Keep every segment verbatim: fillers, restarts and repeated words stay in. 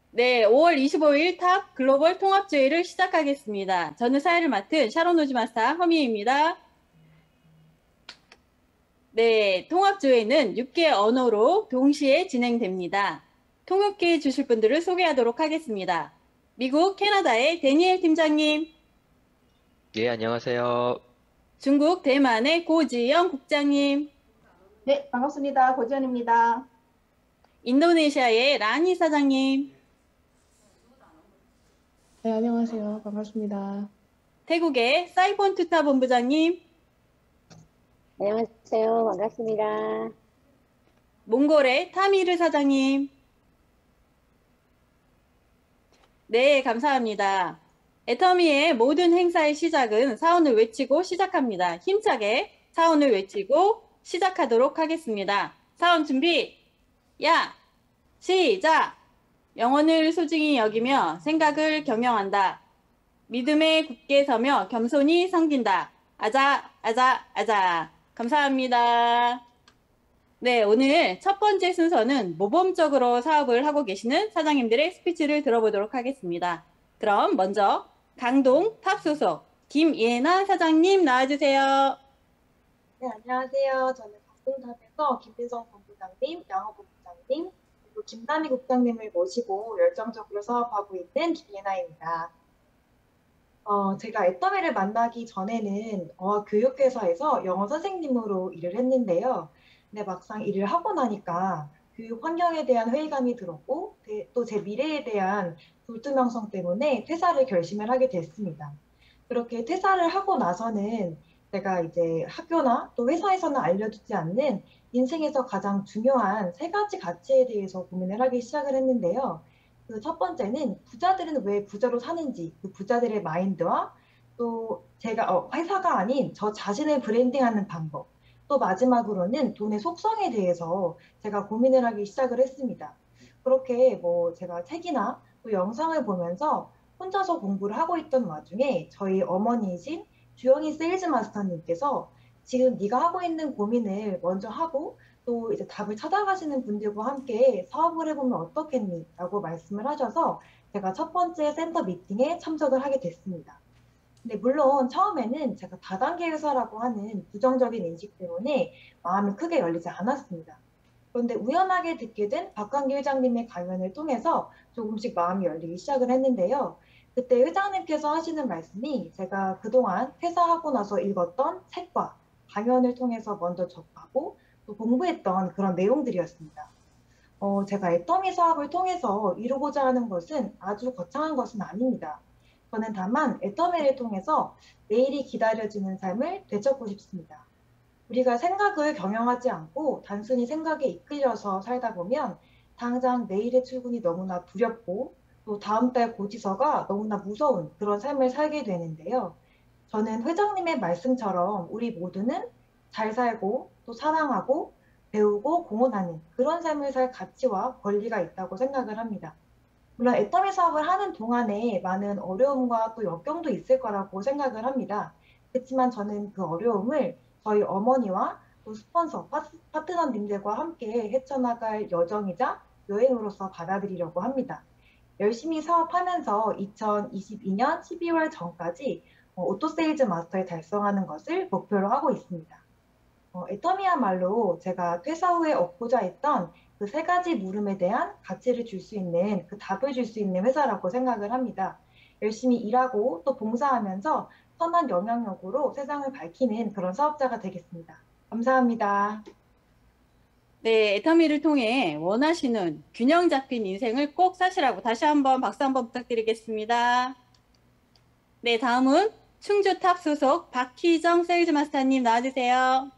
네, 오월 이십오일 탑 글로벌 통합조회를 시작하겠습니다. 저는 사회를 맡은 샤론 오즈마스터 허미입니다. 네, 통합조회는 육 개 언어로 동시에 진행됩니다. 통역해 주실 분들을 소개하도록 하겠습니다. 미국, 캐나다의 데니엘 팀장님, 예, 안녕하세요. 중국, 대만의 고지영 국장님, 네, 반갑습니다. 고지연입니다. 인도네시아의 라니 사장님, 네, 안녕하세요. 반갑습니다. 태국의 사이폰 투타 본부장님, 안녕하세요. 반갑습니다. 몽골의 타미르 사장님. 네, 감사합니다. 애터미의 모든 행사의 시작은 사원을 외치고 시작합니다. 힘차게 사원을 외치고 시작하도록 하겠습니다. 사원 준비, 야, 시작! 영혼을 소중히 여기며 생각을 경영한다. 믿음에 굳게 서며 겸손히 섬긴다. 아자, 아자, 아자. 감사합니다. 네, 오늘 첫 번째 순서는 모범적으로 사업을 하고 계시는 사장님들의 스피치를 들어보도록 하겠습니다. 그럼 먼저 강동 탑 소속 김예나 사장님 나와주세요. 네, 안녕하세요. 저는 강동탑에서 김민성 본부장님, 양호부 부장님, 그리고 김남희 국장님을 모시고 열정적으로 사업하고 있는 김예나입니다. 어, 제가 애터미를 만나기 전에는 어, 교육회사에서 영어 선생님으로 일을 했는데요. 근데 막상 일을 하고 나니까 교육 환경에 대한 회의감이 들었고 또 제 미래에 대한 불투명성 때문에 퇴사를 결심을 하게 됐습니다. 그렇게 퇴사를 하고 나서는 제가 이제 학교나 또 회사에서는 알려주지 않는 인생에서 가장 중요한 세 가지 가치에 대해서 고민을 하기 시작을 했는데요. 그 첫 번째는 부자들은 왜 부자로 사는지, 그 부자들의 마인드와 또 제가 어, 회사가 아닌 저 자신을 브랜딩하는 방법, 또 마지막으로는 돈의 속성에 대해서 제가 고민을 하기 시작을 했습니다. 그렇게 뭐 제가 책이나 또 영상을 보면서 혼자서 공부를 하고 있던 와중에 저희 어머니이신 주영희 세일즈 마스터님께서 지금 네가 하고 있는 고민을 먼저 하고 또 이제 답을 찾아가시는 분들과 함께 사업을 해보면 어떻겠니? 라고 말씀을 하셔서 제가 첫 번째 센터 미팅에 참석을 하게 됐습니다. 근데 물론 처음에는 제가 다단계 회사라고 하는 부정적인 인식 때문에 마음이 크게 열리지 않았습니다. 그런데 우연하게 듣게 된 박광기 회장님의 강연을 통해서 조금씩 마음이 열리기 시작을 했는데요. 그때 회장님께서 하시는 말씀이 제가 그동안 퇴사하고 나서 읽었던 책과 강연을 통해서 먼저 접하고 또 공부했던 그런 내용들이었습니다. 어, 제가 애터미 사업을 통해서 이루고자 하는 것은 아주 거창한 것은 아닙니다. 저는 다만 애터미를 통해서 내일이 기다려지는 삶을 되찾고 싶습니다. 우리가 생각을 경영하지 않고 단순히 생각에 이끌려서 살다 보면 당장 내일의 출근이 너무나 두렵고 또 다음 달 고지서가 너무나 무서운 그런 삶을 살게 되는데요. 저는 회장님의 말씀처럼 우리 모두는 잘 살고 또 사랑하고 배우고 공헌하는 그런 삶을 살 가치와 권리가 있다고 생각을 합니다. 물론 애터미 사업을 하는 동안에 많은 어려움과 또 역경도 있을 거라고 생각을 합니다. 그렇지만 저는 그 어려움을 저희 어머니와 또 스폰서, 파트너님들과 함께 헤쳐나갈 여정이자 여행으로서 받아들이려고 합니다. 열심히 사업하면서 이천이십이년 십이월 전까지 오토세일즈 마스터에 달성하는 것을 목표로 하고 있습니다. 어, 애터미야말로 제가 퇴사 후에 얻고자 했던 그 세 가지 물음에 대한 가치를 줄 수 있는 그 답을 줄 수 있는 회사라고 생각을 합니다. 열심히 일하고 또 봉사하면서 선한 영향력으로 세상을 밝히는 그런 사업자가 되겠습니다. 감사합니다. 네, 애터미를 통해 원하시는 균형 잡힌 인생을 꼭 사시라고 다시 한번 박수 한번 부탁드리겠습니다. 네, 다음은 충주탑 소속 박희정 세일즈 마스터님 나와주세요.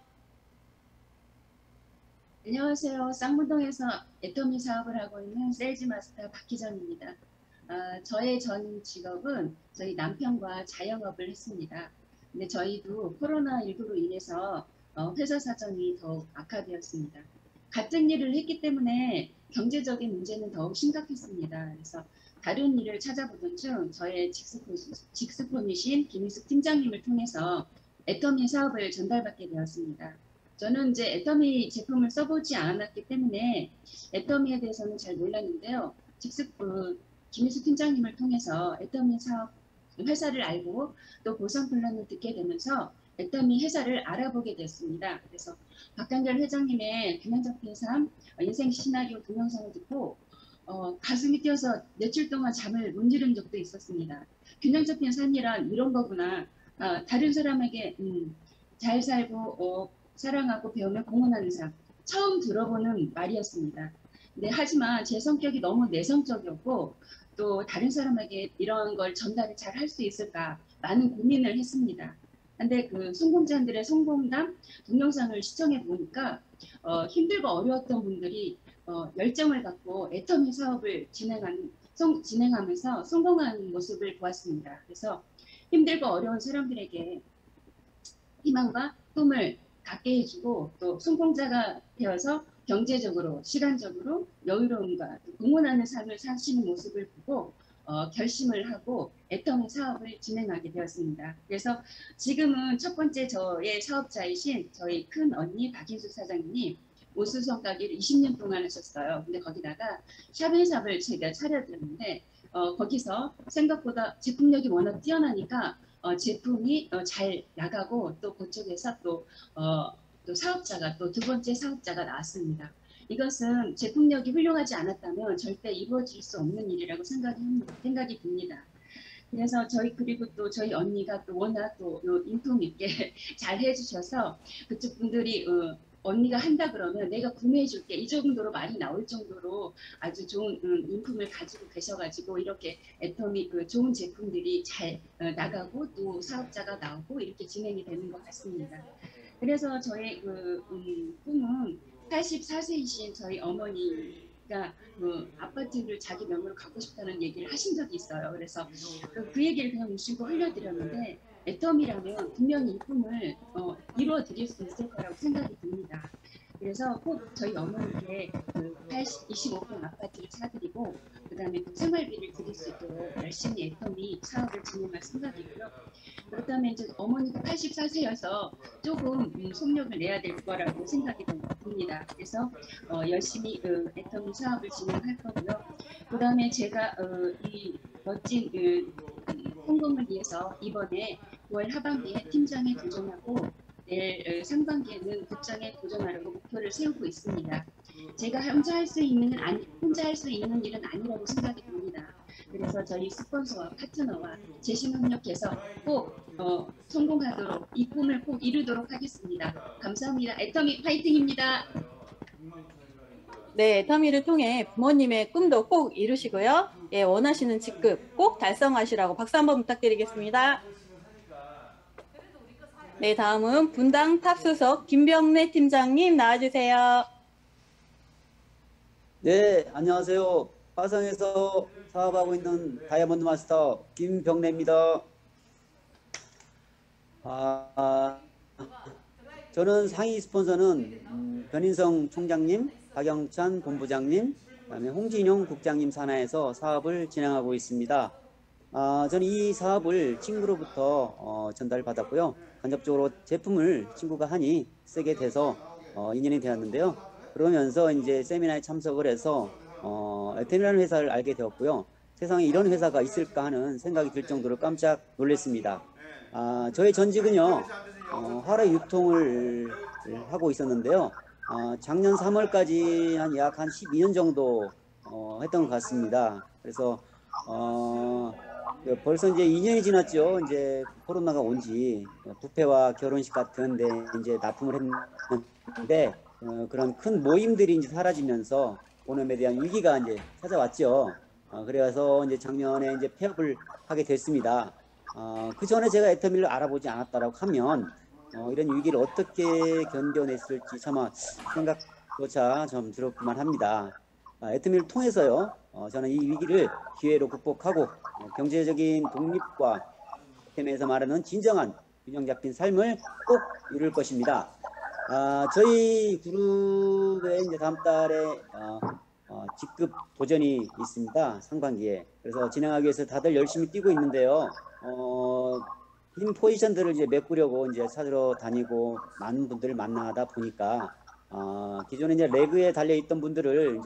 안녕하세요. 쌍문동에서 애터미 사업을 하고 있는 세일즈 마스터 박희정입니다. 아, 저의 전 직업은 저희 남편과 자영업을 했습니다. 근데 저희도 코로나십구로 인해서 어, 회사 사정이 더욱 악화되었습니다. 같은 일을 했기 때문에 경제적인 문제는 더욱 심각했습니다. 그래서 다른 일을 찾아보던 중 저의 직스포, 직스포이신 김희숙 팀장님을 통해서 애터미 사업을 전달받게 되었습니다. 저는 이제 애터미 제품을 써보지 않았기 때문에 애터미에 대해서는 잘 몰랐는데요. 직접 그 김희수 팀장님을 통해서 애터미 사업 회사를 알고 또 보상 플랜을 듣게 되면서 애터미 회사를 알아보게 됐습니다. 그래서 박한결 회장님의 균형 잡힌 삶 인생 시나리오 동영상을 듣고 어, 가슴이 뛰어서 며칠 동안 잠을 못 이룬 적도 있었습니다. 균형 잡힌 삶이란 이런 거구나. 어, 다른 사람에게 음, 잘 살고 어, 사랑하고 배우며 공헌하는 삶. 처음 들어보는 말이었습니다. 네, 하지만 제 성격이 너무 내성적이었고 또 다른 사람에게 이런 걸 전달을 잘 할 수 있을까 많은 고민을 했습니다. 근데 그 성공자들의 성공담 동영상을 시청해 보니까 어, 힘들고 어려웠던 분들이 어, 열정을 갖고 애터미 사업을 진행하는, 성, 진행하면서 성공하는 모습을 보았습니다. 그래서 힘들고 어려운 사람들에게 희망과 꿈을 갖게 해주고 또 성공자가 되어서 경제적으로, 시간적으로 여유로움과 공헌하는 삶을 사시는 모습을 보고 어, 결심을 하고 애터미 사업을 진행하게 되었습니다. 그래서 지금은 첫 번째 저의 사업자이신 저희 큰 언니 박인수 사장님이 오수성 가게를 이십 년 동안 하셨어요. 근데 거기다가 샵앤샵을 제가 차려드렸는데 어, 거기서 생각보다 제품력이 워낙 뛰어나니까 어, 제품이 어, 잘 나가고 또 그쪽에서 또, 어, 또 사업자가 또 두 번째 사업자가 나왔습니다. 이것은 제품력이 훌륭하지 않았다면 절대 이루어질 수 없는 일이라고 생각이, 생각이 듭니다. 그래서 저희 그리고 또 저희 언니가 또 워낙 또 인품 있게 잘 해주셔서 그쪽 분들이 어, 언니가 한다 그러면 내가 구매해 줄게 이 정도로 많이 나올 정도로 아주 좋은 음, 인품을 가지고 계셔가지고 이렇게 애터미 그 좋은 제품들이 잘 어, 나가고 또 사업자가 나오고 이렇게 진행이 되는 것 같습니다. 그래서 저의 그 음, 꿈은 팔십사 세이신 저희 어머니가 그 아파트를 자기 명의로 갖고 싶다는 얘기를 하신 적이 있어요. 그래서 그, 그 얘기를 그냥 무심코 흘려드렸는데 애터미라면 분명히 이 꿈을 어, 이루어 드릴 수 있을 거라고 생각이 듭니다. 그래서 꼭 저희 어머니께 그 이십오 평 아파트를 사드리고 그 다음에 또 생활비를 드릴 수 있도록 열심히 애터미 사업을 진행할 생각이고요. 그렇다면 이제 어머니가 팔십사 세여서 조금 음, 속력을 내야 될 거라고 생각이 듭니다. 그래서 어, 열심히 어, 애터미 사업을 진행할 거고요. 그 다음에 제가 어, 이 멋진 어, 성공을 위해서 이번에 구월 하반기에 팀장에 도전하고 내일 상반기에는 국장에 도전하려고 목표를 세우고 있습니다. 제가 혼자 할 수 있는 아니, 혼자 할 수 있는 일은 아니라고 생각이 듭니다. 그래서 저희 스폰서와 파트너와 재심협력해서 꼭 어, 성공하도록 이 꿈을 꼭 이루도록 하겠습니다. 감사합니다. 애터미 파이팅입니다. 네, 애터미를 통해 부모님의 꿈도 꼭 이루시고요. 예, 원하시는 직급 꼭 달성하시라고 박수 한번 부탁드리겠습니다. 네, 다음은 분당 탑수석 김병래 팀장님 나와주세요. 네, 안녕하세요. 화성에서 사업하고 있는 다이아몬드 마스터 김병래입니다. 아, 저는 상위 스폰서는 음, 변인성 총장님, 박영찬 본부장님, 그다음에 홍진용 국장님 산하에서 사업을 진행하고 있습니다. 아, 저는 이 사업을 친구로부터 어, 전달받았고요. 간접적으로 제품을 친구가 하니 쓰게 돼서 어, 인연이 되었는데요. 그러면서 이제 세미나에 참석을 해서 어, 애터미라는 회사를 알게 되었고요. 세상에 이런 회사가 있을까 하는 생각이 들 정도로 깜짝 놀랐습니다. 아, 저의 전직은요, 어, 화로 유통을 하고 있었는데요. 어, 작년 삼월까지 한 약 한 십이 년 정도 어, 했던 것 같습니다. 그래서 어, 벌써 이제 이 년이 지났죠. 이제 코로나가 온지 부페와 결혼식 같은 데 이제 납품을 했는데 어, 그런 큰 모임들이 이제 사라지면서 본업에 대한 위기가 이제 찾아왔죠. 어, 그래서 이제 작년에 이제 폐업을 하게 됐습니다. 어, 그 전에 제가 애터미를 알아보지 않았다라고 하면 어, 이런 위기를 어떻게 견뎌냈을지 차마 생각조차 좀 들었구만 합니다. 아, 애터미를 통해서요, 어, 저는 이 위기를 기회로 극복하고 어, 경제적인 독립과 애터미에서 말하는 진정한 균형 잡힌 삶을 꼭 이룰 것입니다. 아, 저희 그룹에 이제 다음 달에 어, 어, 직급 도전이 있습니다. 상반기에. 그래서 진행하기 위해서 다들 열심히 뛰고 있는데요. 어, 힘 포지션들을 이제 메꾸려고 이제 찾으러 다니고 많은 분들을 만나다 보니까 어, 기존에 이제 레그에 달려 있던 분들을 이제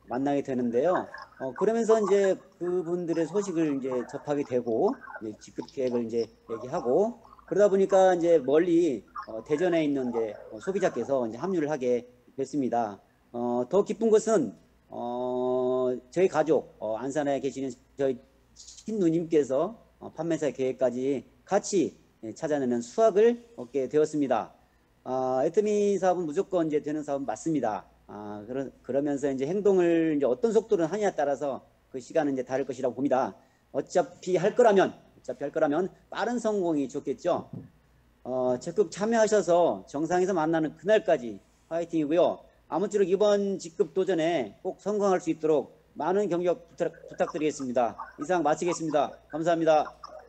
만나게 되는데요. 어, 그러면서 이제 그분들의 소식을 이제 접하게 되고 이제 직급 계획을 이제 얘기하고 그러다 보니까 이제 멀리 어, 대전에 있는 이제 소비자께서 이제 합류를 하게 됐습니다. 어, 더 기쁜 것은 어, 저희 가족 어, 안산에 계시는 저희 신누님께서 어, 판매사 계획까지 같이 찾아내는 수확을 얻게 되었습니다. 아, 애터미 사업은 무조건 이제 되는 사업은 맞습니다. 아, 그러, 그러면서 이제 행동을 이제 어떤 속도로 하냐에 따라서 그 시간은 이제 다를 것이라고 봅니다. 어차피 할 거라면, 어차피 할 거라면 빠른 성공이 좋겠죠. 어, 적극 참여하셔서 정상에서 만나는 그날까지 화이팅이고요. 아무쪼록 이번 직급 도전에 꼭 성공할 수 있도록 많은 격려 부탁, 부탁드리겠습니다. 이상 마치겠습니다. 감사합니다.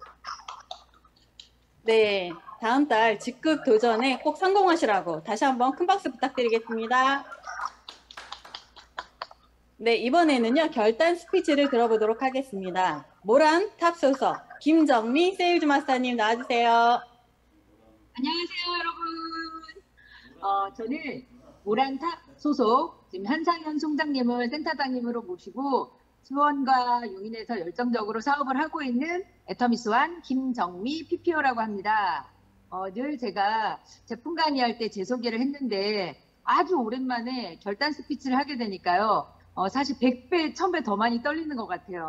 네, 다음 달 직급 도전에 꼭 성공하시라고 다시 한번 큰 박수 부탁드리겠습니다. 네, 이번에는요, 결단 스피치를 들어보도록 하겠습니다. 모란 탑소서 김정미 세일즈 마스터님 나와주세요. 안녕하세요, 여러분. 어, 저는 모란탑 소속 지금 한상현 총장님을 센터장님으로 모시고 수원과 용인에서 열정적으로 사업을 하고 있는 애터미스완 김정미 피피오라고 합니다. 어, 늘 제가 제품 강의할 때 제 소개를 했는데 아주 오랜만에 결단 스피치를 하게 되니까요. 어, 사실 백 배, 천 배 더 많이 떨리는 것 같아요.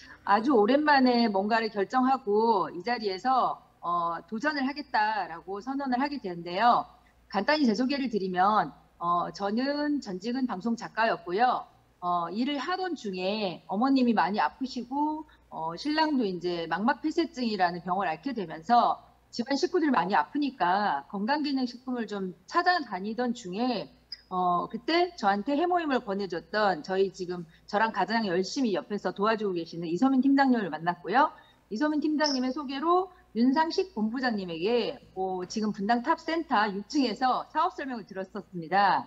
아주 오랜만에 뭔가를 결정하고 이 자리에서 어, 도전을 하겠다라고 선언을 하게 되는데요. 간단히 제 소개를 드리면 어, 저는 전직은 방송 작가였고요. 어, 일을 하던 중에 어머님이 많이 아프시고 어, 신랑도 이제 망막폐쇄증이라는 병을 앓게 되면서 집안 식구들 많이 아프니까 건강기능식품을 좀 찾아다니던 중에 어, 그때 저한테 해모임을 권해줬던 저희 지금 저랑 가장 열심히 옆에서 도와주고 계시는 이소민 팀장님을 만났고요. 이소민 팀장님의 소개로 윤상식 본부장님에게 어, 지금 분당 탑센터 육 층에서 사업 설명을 들었었습니다.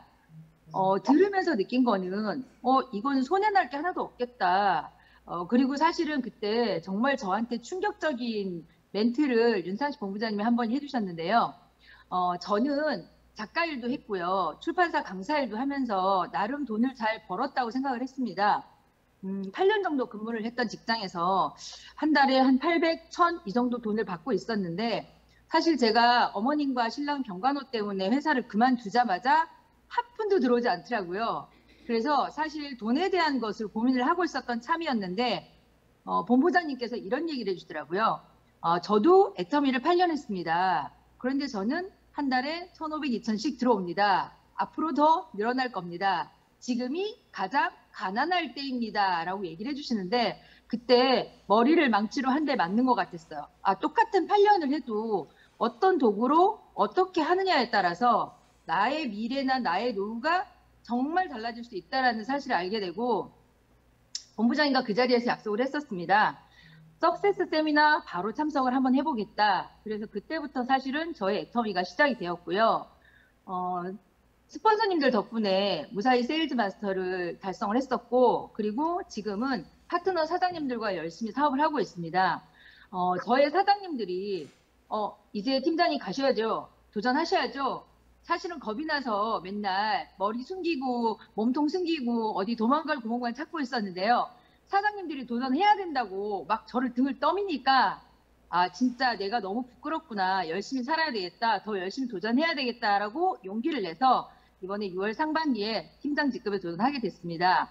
어, 들으면서 느낀 거는 어, 이거는 손해날 게 하나도 없겠다. 어, 그리고 사실은 그때 정말 저한테 충격적인 멘트를 윤상식 본부장님이 한번 해주셨는데요. 어, 저는 작가 일도 했고요. 출판사 강사 일도 하면서 나름 돈을 잘 벌었다고 생각을 했습니다. 음, 팔 년 정도 근무를 했던 직장에서 한 달에 한 팔백, 천 이 정도 돈을 받고 있었는데 사실 제가 어머님과 신랑 병간호 때문에 회사를 그만두자마자 한 푼도 들어오지 않더라고요. 그래서 사실 돈에 대한 것을 고민을 하고 있었던 참이었는데 어, 본부장님께서 이런 얘기를 해주더라고요. 어, 저도 애터미를 팔 년 했습니다. 그런데 저는 한 달에 천오백, 이천씩 들어옵니다. 앞으로 더 늘어날 겁니다. 지금이 가장 가난할 때입니다. 라고 얘기를 해주시는데 그때 머리를 망치로 한 대 맞는 것 같았어요. 아, 똑같은 팔 년을 해도 어떤 도구로 어떻게 하느냐에 따라서 나의 미래나 나의 노후가 정말 달라질 수 있다는 사실을 알게 되고 본부장님과 그 자리에서 약속을 했었습니다. 석세스 세미나 바로 참석을 한번 해보겠다. 그래서 그때부터 사실은 저의 애터미가 시작이 되었고요. 어, 스폰서님들 덕분에 무사히 세일즈 마스터를 달성을 했었고 그리고 지금은 파트너 사장님들과 열심히 사업을 하고 있습니다. 어, 저의 사장님들이 어, 이제 팀장님 가셔야죠. 도전하셔야죠. 사실은 겁이 나서 맨날 머리 숨기고 몸통 숨기고 어디 도망갈 구멍만 찾고 있었는데요. 사장님들이 도전해야 된다고 막 저를 등을 떠미니까 아 진짜 내가 너무 부끄럽구나. 열심히 살아야 되겠다. 더 열심히 도전해야 되겠다라고 용기를 내서 이번에 유월 상반기에 팀장 직급에 도전하게 됐습니다.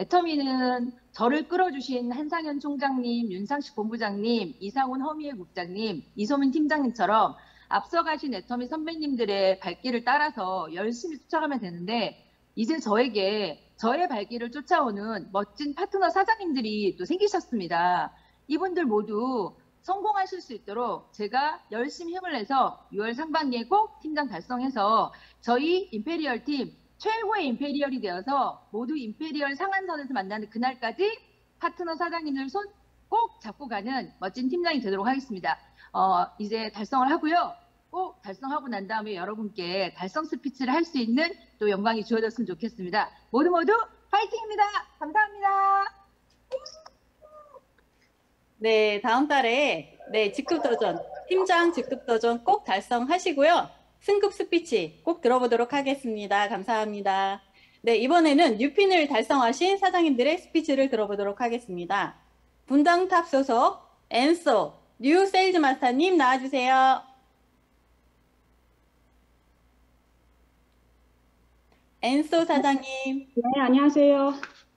애터미는 저를 끌어주신 한상현 총장님, 윤상식 본부장님, 이상훈 허미애 국장님, 이소민 팀장님처럼 앞서가신 애터미 선배님들의 발길을 따라서 열심히 쫓아가면 되는데 이제 저에게 저의 발길을 쫓아오는 멋진 파트너 사장님들이 또 생기셨습니다. 이분들 모두 성공하실 수 있도록 제가 열심히 힘을 내서 유월 상반기에 꼭 팀장 달성해서 저희 임페리얼 팀 최고의 임페리얼이 되어서 모두 임페리얼 상한선에서 만나는 그날까지 파트너 사장님들 손 꼭 잡고 가는 멋진 팀장이 되도록 하겠습니다. 어, 이제 달성을 하고요. 꼭 달성하고 난 다음에 여러분께 달성 스피치를 할 수 있는 또 영광이 주어졌으면 좋겠습니다. 모두 모두 파이팅입니다. 감사합니다. 네, 다음 달에 네, 직급 도전, 팀장 직급 도전 꼭 달성하시고요. 승급 스피치 꼭 들어보도록 하겠습니다. 감사합니다. 네. 네, 이번에는 뉴핀을 달성하신 사장님들의 스피치를 들어보도록 하겠습니다. 분당탑 소속 엔소 뉴 세일즈 마스터님 나와주세요. 엔소 사장님. 네, 안녕하세요.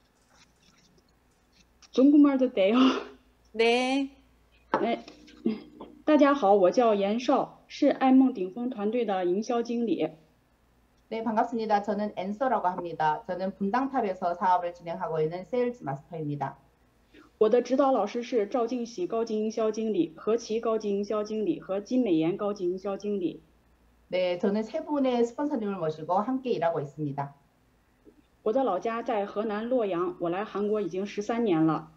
중국말도 돼요. 네. 네,大家好，我叫严少，是爱梦顶峰团队的营销经理。 네, 반갑습니다. 저는 엔서라고 합니다. 저는 분당탑에서 사업을 진행하고 있는 세일즈 마스터입니다. 我的指导老师是赵静喜高级营销经理、何琪高级营销经理和金美妍高级营销经理。 네, 저는 세 분의 스폰서님을 모시고 함께 일하고 있습니다. 我的老家在河南洛阳，我来韩国已经十三年了。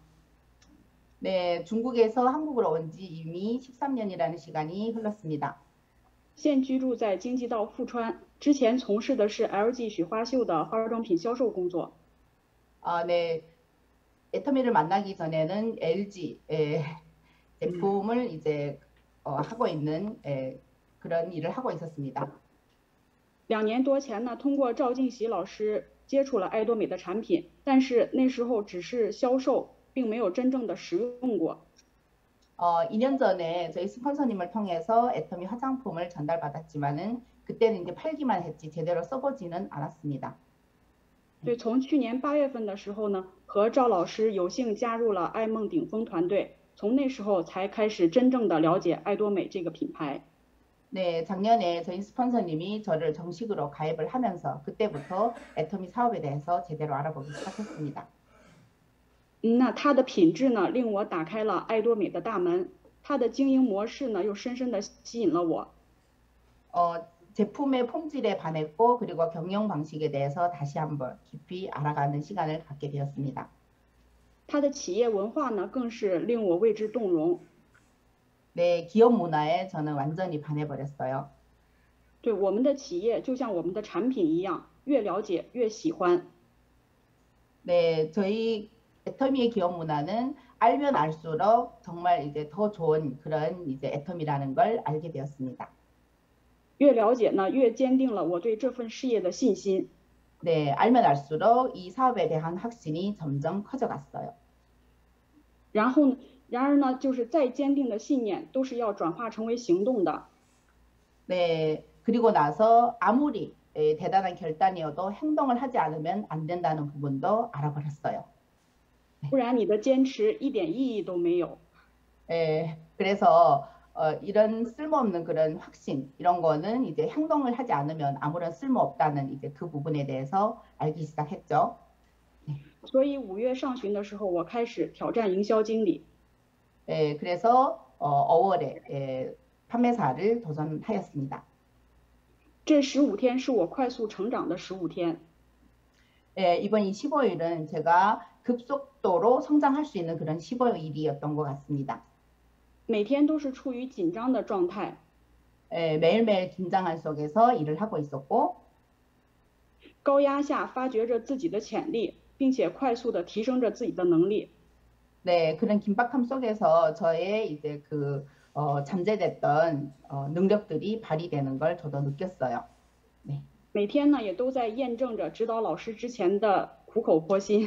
네, 중국에서 한국으로 온 지 이미 십삼 년이라는 시간이 흘렀습니다. 现居住在京畿道富川，之前从事的是 L G 许花秀的化妆品销售工作。 아, 네, 애터미를 만나기 전에는 엘지 에, 제품을 이제 어, 하고 있는 에, 그런 일을 하고 있었습니다. 两年多前呢，通过赵静喜老师接触了爱多美的产品，但是那时候只是销售，并没有真正的使用过。 어, 이 년 전에 저희 스폰서님을 통해서 애터미 화장품을 전달받았지만은 그때는 이제 팔기만 했지 제대로 써보지는 않았습니다. 对，从去年八月份的时候呢，和赵老师有幸加入了爱梦顶峰团队，从那时候才开始真正的了解爱多美这个品牌。 네, 작년에 저희 스폰서님이 저를 정식으로 가입을 하면서 그때부터 애터미 사업에 대해서 제대로 알아보기 시작했습니다. 嗯，那它的品质呢，令我打开了爱多美的大门，它的经营模式呢，又深深的吸引了我。 어, 제품의 품질에 반했고 그리고 경영 방식에 대해서 다시 한번 깊이 알아가는 시간을 갖게 되었습니다. 它的企业文化呢，更是令我为之动容。 네, 기업 문화에 저는 완전히 반해버렸어요. 对，我们的企业就像我们的产品一样，越了解越喜欢。 네, 저희 애터미의 기업 문화는 알면 알수록 정말 이제 더 좋은 그런 이제 애터미라는 걸 알게 되었습니다. 越了解呢，越坚定了我对这份事业的信心。 네, 알면 알수록 이 사업에 대한 확신이 점점 커져갔어요. 然后呢，然而呢，就是再坚定的信念，都是要转化成为行动的。 네, 그리고 나서 아무리 에, 대단한 결단이어도 행동을 하지 않으면 안 된다는 부분도 알아버렸어요. 不然你的坚持一点意义都没有。 예, 그래서 어, 이런 쓸모없는 그런 확신 이런 거는 이제 행동을 하지 않으면 아무런 쓸모없다는 이제 그 부분에 대해서 알기 시작했죠. 所以五月上旬的时候，我开始挑战营销经理。 예, 그래서 어, 어월에 예, 판매사를 도전하였습니다. 这十五天是我快速成长的十五天。 예, 이번 이 십오 일은 제가 급속도로 성장할 수 있는 그런 십오 일이었던 것 같습니다. 每天都是处于紧张的状态。 예, 매일매일 긴장한 속에서 일을 하고 있었고 高压下发掘着自己的潜力，并且快速的提升着自己的能力。 네, 그런 긴박함 속에서 저의 이제 그 어, 잠재됐던 어, 능력들이 발휘되는 걸 저도 느꼈어요. 네. 每天呢，也都在验证着指导老师之前的苦口婆心。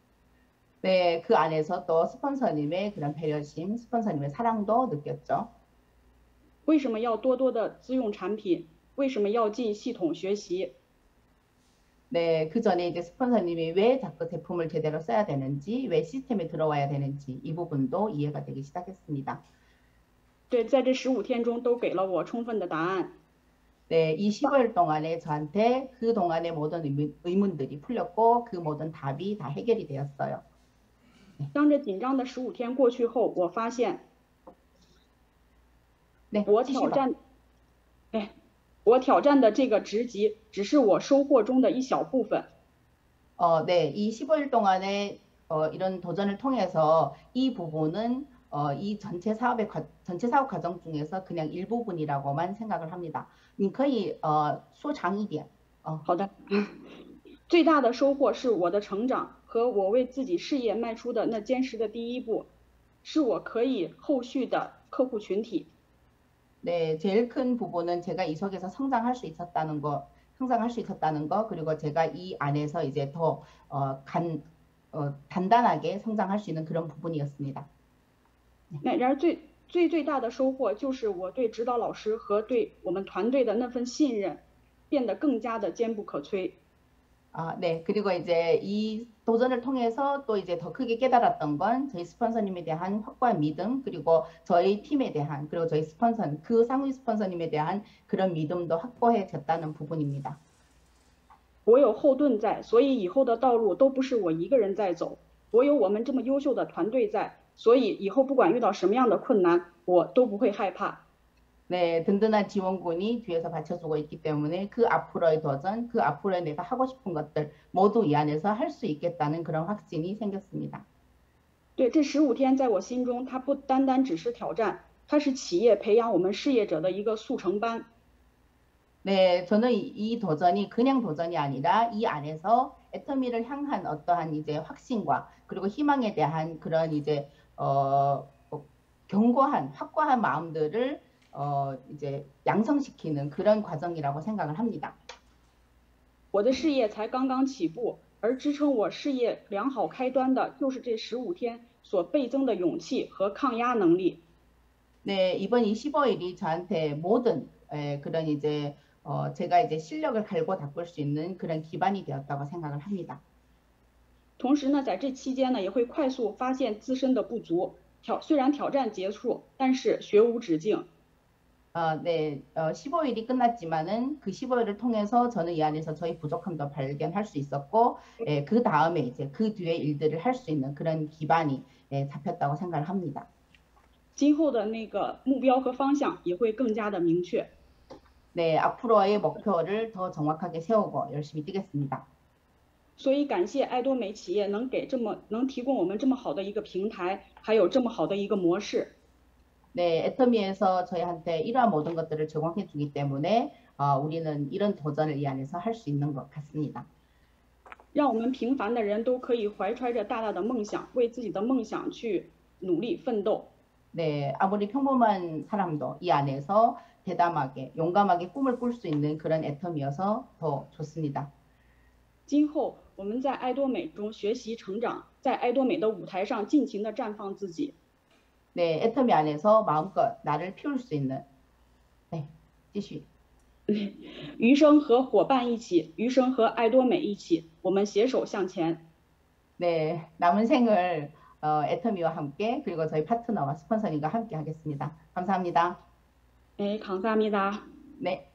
네, 그 안에서 또 스폰서님의 그런 배려심, 스폰서님의 사랑도 느꼈죠. 为什么要多多的自用产品？为什么要进系统学习？ 네, 그 전에 이제 스폰서님이 왜 자꾸 제품을 제대로 써야 되는지, 왜 시스템에 들어와야 되는지 이 부분도 이해가 되기 시작했습니다. 对，在这十五天中都给了我充分的答案。 네, 이 십오 일 동안에 저한테 그 동안의 모든 의문, 의문들이 풀렸고 그 모든 답이 다 해결이 되었어요. 当这紧张的十五天过去后，我发现， 네, 我挑战，哎，我挑战的这个职级只是我收获中的一小部分。 어, 네, 이 십오 일 동안에 어, 이런 도전을 통해서 이 부분은 어, 이 전체 사업의 과, 전체 사업 과정 중에서 그냥 일부분이라고만 생각을 합니다. 你可以呃说长一点。哦， 好的。最大的收获是我的成长和我为自己事业迈出的那坚实的第一步，是我可以后续的客户群体。 네, 제일 큰 부분은 제가 이 속에서 성장할 수 있었다는 거, 형성할 수 있었다는 거, 그리고 제가 이 안에서 이제 더 어, 간, 어, 단단하게 성장할 수 있는 그런 부분이었습니다. 那然而最最最大的收获就是我对指导老师和对我们团队的那份信任变得更加的坚不可摧。 아, 네. 그리고 이제 이 도전을 통해서 또 이제 더 크게 깨달았던 건 저희 스폰서님에 대한 확고한 믿음, 그리고 저희 팀에 대한, 그리고 저희 스폰서, 그 상위 스폰서님에 대한 그런 믿음도 확고해졌다는 부분입니다. 我有后盾在，所以以后的道路都不是我一个人在走，我有我们这么优秀的团队在，所以以后不管遇到什么样的困难，我都不会害怕。 네, 든든한 지원군이 뒤에서 받쳐주고 있기 때문에 그 앞으로의 도전, 그 앞으로의 내가 하고 싶은 것들 모두 이 안에서 할 수 있겠다는 그런 확신이 생겼습니다. 对，这十五天在我心中，它不单单只是挑战，它是企业培养我们事业者的一个速成班。 네, 저는 이, 이 도전이 그냥 도전이 아니라 이 안에서 애터미를 향한 어떠한 이제 확신과 그리고 희망에 대한 그런 이제 어, 어, 견고한 확고한 마음들을 어, 이제 양성시키는 그런 과정이라고 생각을 합니다. 我的事业才刚刚起步，而支撑我事业良好开端的，就是这十五天所倍增的勇气和抗压能力。 네, 이번 이 십오 일이 저한테 모든 에, 그런 이제 어, 제가 이제 실력을 갈고 닦을 수 있는 그런 기반이 되었다고 생각을 합니다. 同时呢，在这期间呢，也会快速发现自身的不足。挑虽然挑战结束，但是学无止境。 어, 네, 어, 십오 일이 끝났지만은 그 십오 일을 통해서 저는 이 안에서 저희 부족함도 발견할 수 있었고, 예, 그 다음에 이제 그 뒤에 일들을 할 수 있는 그런 기반이 예, 잡혔다고 생각을 합니다. 今后的那个目标和方向也会更加的明确。 네, 앞으로의 목표를 더 정확하게 세우고 열심히 뛰겠습니다. 所以感谢爱多美企业能给这么能提供我们这么好的一个平台，还有这么好的一个模式。 네, 애터미에서 저희한테 이러한 모든 것들을 제공해 주기 때문에 어, 우리는 이런 도전을 이 안에서 할 수 있는 것 같습니다. 让我们平凡的人都可以怀揣着大大的梦想，为自己的梦想去努力奋斗。 네, 아무리 평범한 사람도 이 안에서 대담하게, 용감하게 꿈을 꿀 수 있는 그런 애터미여서 더 좋습니다. 今后我们在爱多美中学习成长，在爱多美的舞台上尽情的绽放自己。 네, 애터미 안에서 마음껏 나를 피울 수 있는. 네, 继续. 余生和伙伴一起，余生和爱多美一起，我们携手向前。 네, 남은 생을 어, 애터미와 함께 그리고 저희 파트너와 스폰서님과 함께 하겠습니다. 감사합니다. 네, 감사합니다. 네.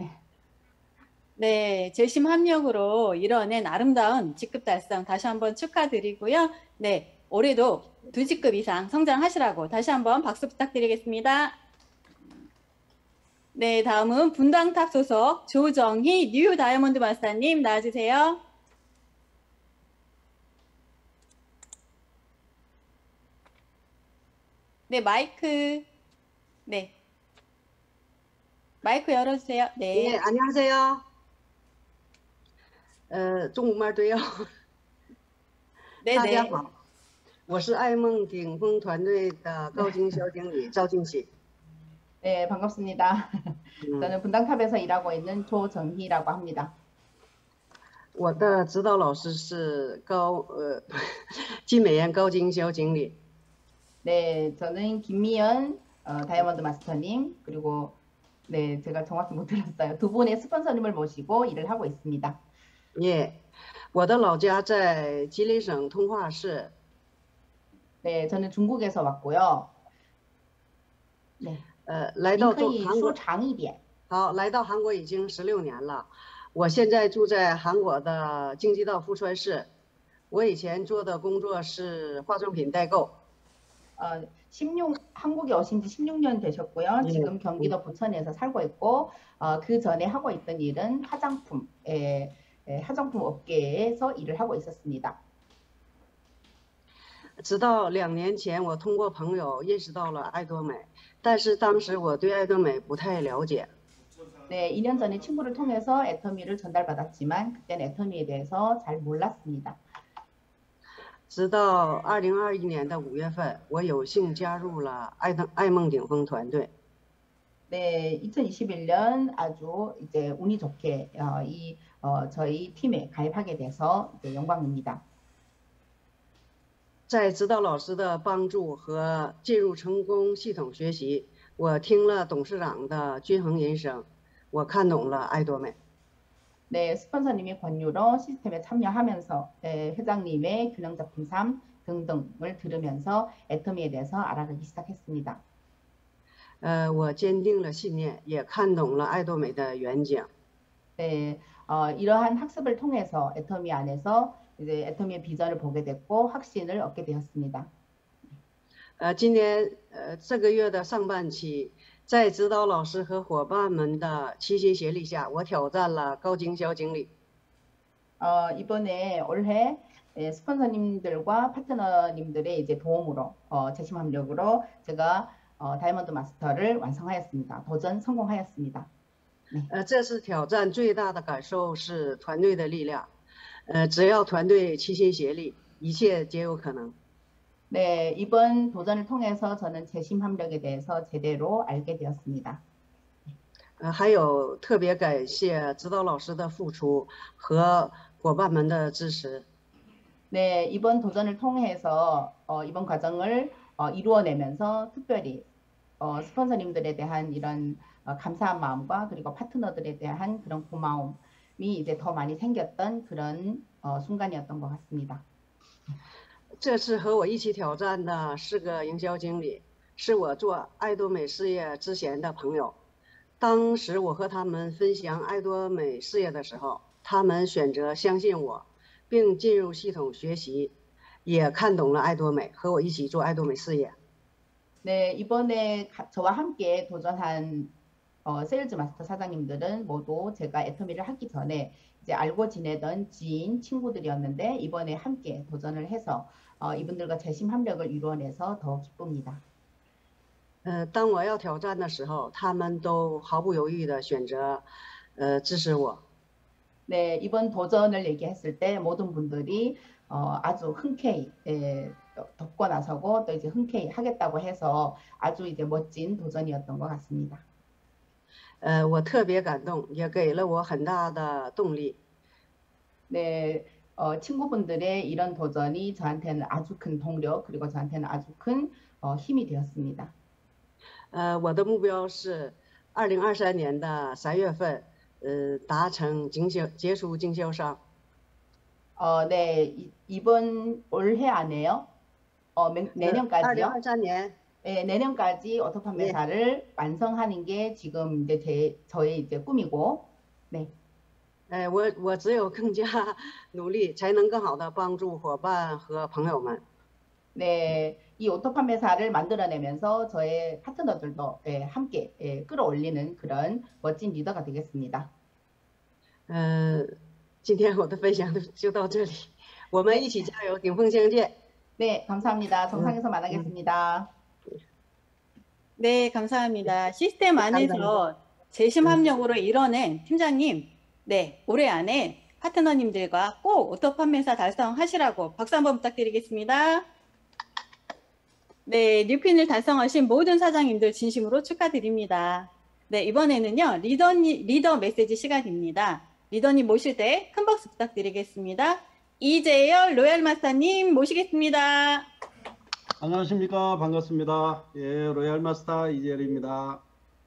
네, 재심 합력으로 이뤄낸 아름다운 직급 달성 다시 한번 축하드리고요. 네, 올해도 두 직급 이상 성장하시라고 다시 한번 박수 부탁드리겠습니다. 네, 다음은 분당탑 소속 조정희 뉴 다이아몬드 마스터님 나와주세요. 네, 마이크. 네. 마이크 열어주세요. 네. 네, 안녕하세요. 어, 중국말对요 네, 大家 네. 好，我是爱梦顶峰团队的高经销经理赵静喜。 네, 반갑습니다. 음, 저는 분당탑에서 일하고 있는 조정희라고 합니다. 我的指导老师是高呃金美妍高经销经理。 네, 저는 김미연 어, 다이아몬드 마스터님 그리고 네, 제가 정확히 못 들었어요. 두 분의 스폰서님을 모시고 일을 하고 있습니다. 예, 我的老家在吉林省通化市。 네, 저는 중국에서 왔고요. 네, 呃，来到中您可以韩国说长一点。 好，来到韩国已经十六年了。我现在住在韩国的京畿道富川市。我以前做的工作是化妆品代购。 어, 십육, 한국에 오신 지 십육 년 되셨고요. 네. 지금 경기도 부천에서 살고 있고 어, 그 전에 하고 있던 일은 화장품, 에, 에, 화장품 업계에서 일을 하고 있었습니다. 直到两年前，我通过朋友认识到了爱多美，但是当时我对爱多美不太了解。 네, 이 년 전에 친구를 통해서 애터미를 전달받았지만 그때는 애터미에 대해서 잘 몰랐습니다. 直到二零二一年的五月份，我有幸加入了爱登爱梦顶峰团队。 네, 이천이십일 년 아주 이제 운이 좋게 어, 이 어, 저희 팀에 가입하게 돼서 이제 영광입니다. 在指导老师的帮助和进入成功系统学习，我听了董事长的均衡人生，我看懂了爱多美。 네, 스폰서님의 권유로 시스템에 참여하면서 네, 회장님의 균형 잡힌 삶 등등을 들으면서 애터미에 대해서 알아가기 시작했습니다. 呃，我坚定了信念，也看懂了爱多美的远景。 네, 어, 이러한 학습을 통해서 애터미 안에서 이제 애터미의 비전을 보게 됐고 확신을 얻게 되었습니다. 呃，今年呃这个月的上半期，在指导老师和伙伴们的齐心协力下，我挑战了高经销经理。 어, 이번에 올해 예, 스폰서님들과 파트너님들의 이제 도움으로 어, 재심합력으로 제가 어, 다이아몬드 마스터를 완성하였습니다. 도전 성공하였습니다. 呃，这次挑战最大的感受是团队的力量。呃，只要团队齐心协力，一切皆有可能。 네, 이번 도전을 통해서 저는 재심함력에 대해서 제대로 알게 되었습니다. 呃，还有特别感谢指导老师的付出和伙伴们的支持。 네, 이번 도전을 통해서 어, 이번 과정을 어, 이루어내면서 특별히 어, 스폰서님들에 대한 이런 어, 감사한 마음과 그리고 파트너들에 대한 그런 고마움이 이제 더 많이 생겼던 그런 어, 순간이었던 것 같습니다. 这次和我一起挑战的四个营销经理，是我做爱多美事业之前的朋友。当时我和他们分享爱多美事业的时候，他们选择相信我，并进入系统学习，也看懂了爱多美，和我一起做爱多美事业。 네, 이번에 가, 저와 함께 도전한 어, 세일즈 마스터 사장님들은 모두 제가 애터미를 하기 전에 이제 알고 지내던 지인, 친구들이었는데 이번에 함께 도전을 해서 어, 이분들과 재심합력을 이루어내서 더 기쁩니다. 呃，当我要挑战的时候，他们都毫不犹豫地选择，呃，支持我。 네, 이번 도전을 얘기했을 때 모든 분들이 어, 아주 흔쾌히 예, 덮고 나서고 또 이제 흔쾌히 하겠다고 해서 아주 이제 멋진 도전이었던 것 같습니다. 呃，我特别感动，也给了我很大的动力。 네, 어, 친구분들의 이런 도전이 저한테는 아주 큰 동력 그리고 저한테는 아주 큰 어, 힘이 되었습니다. 呃，我的目标是二零二三年的三月份，呃，达成经销结束经销商。 어, 네, 이, 이번 올해 안에요. 어, 매, 二零 내년까지요. 二三年， 네, 내년까지 오토 판매사를 완성하는 게 지금 이제 제 저의 이제 꿈이고, 네. 呃，我我只有更加努力，才能更好的帮助伙伴和朋友们。 네, 이 오토 판매사를 만들어내면서 저의 파트너들도 예, 함께 예, 끌어올리는 그런 멋진 리더가 되겠습니다. 呃，今天我的分享就就到这里，我们一起加油，顶峰相见。 네, 감사합니다. 정상에서 만나겠습니다. 네, 감사합니다. 시스템 안에서 재심합력으로 이뤄낸 팀장님, 네, 올해 안에 파트너님들과 꼭 오토 판매사 달성하시라고 박수 한번 부탁드리겠습니다. 네, 뉴핀을 달성하신 모든 사장님들 진심으로 축하드립니다. 네, 이번에는요, 리더님, 리더 메시지 시간입니다. 리더님 모실 때 큰 박수 부탁드리겠습니다. 이재열 로얄 마스터님 모시겠습니다. 안녕하십니까. 반갑습니다. 예, 로얄 마스터 이재열입니다.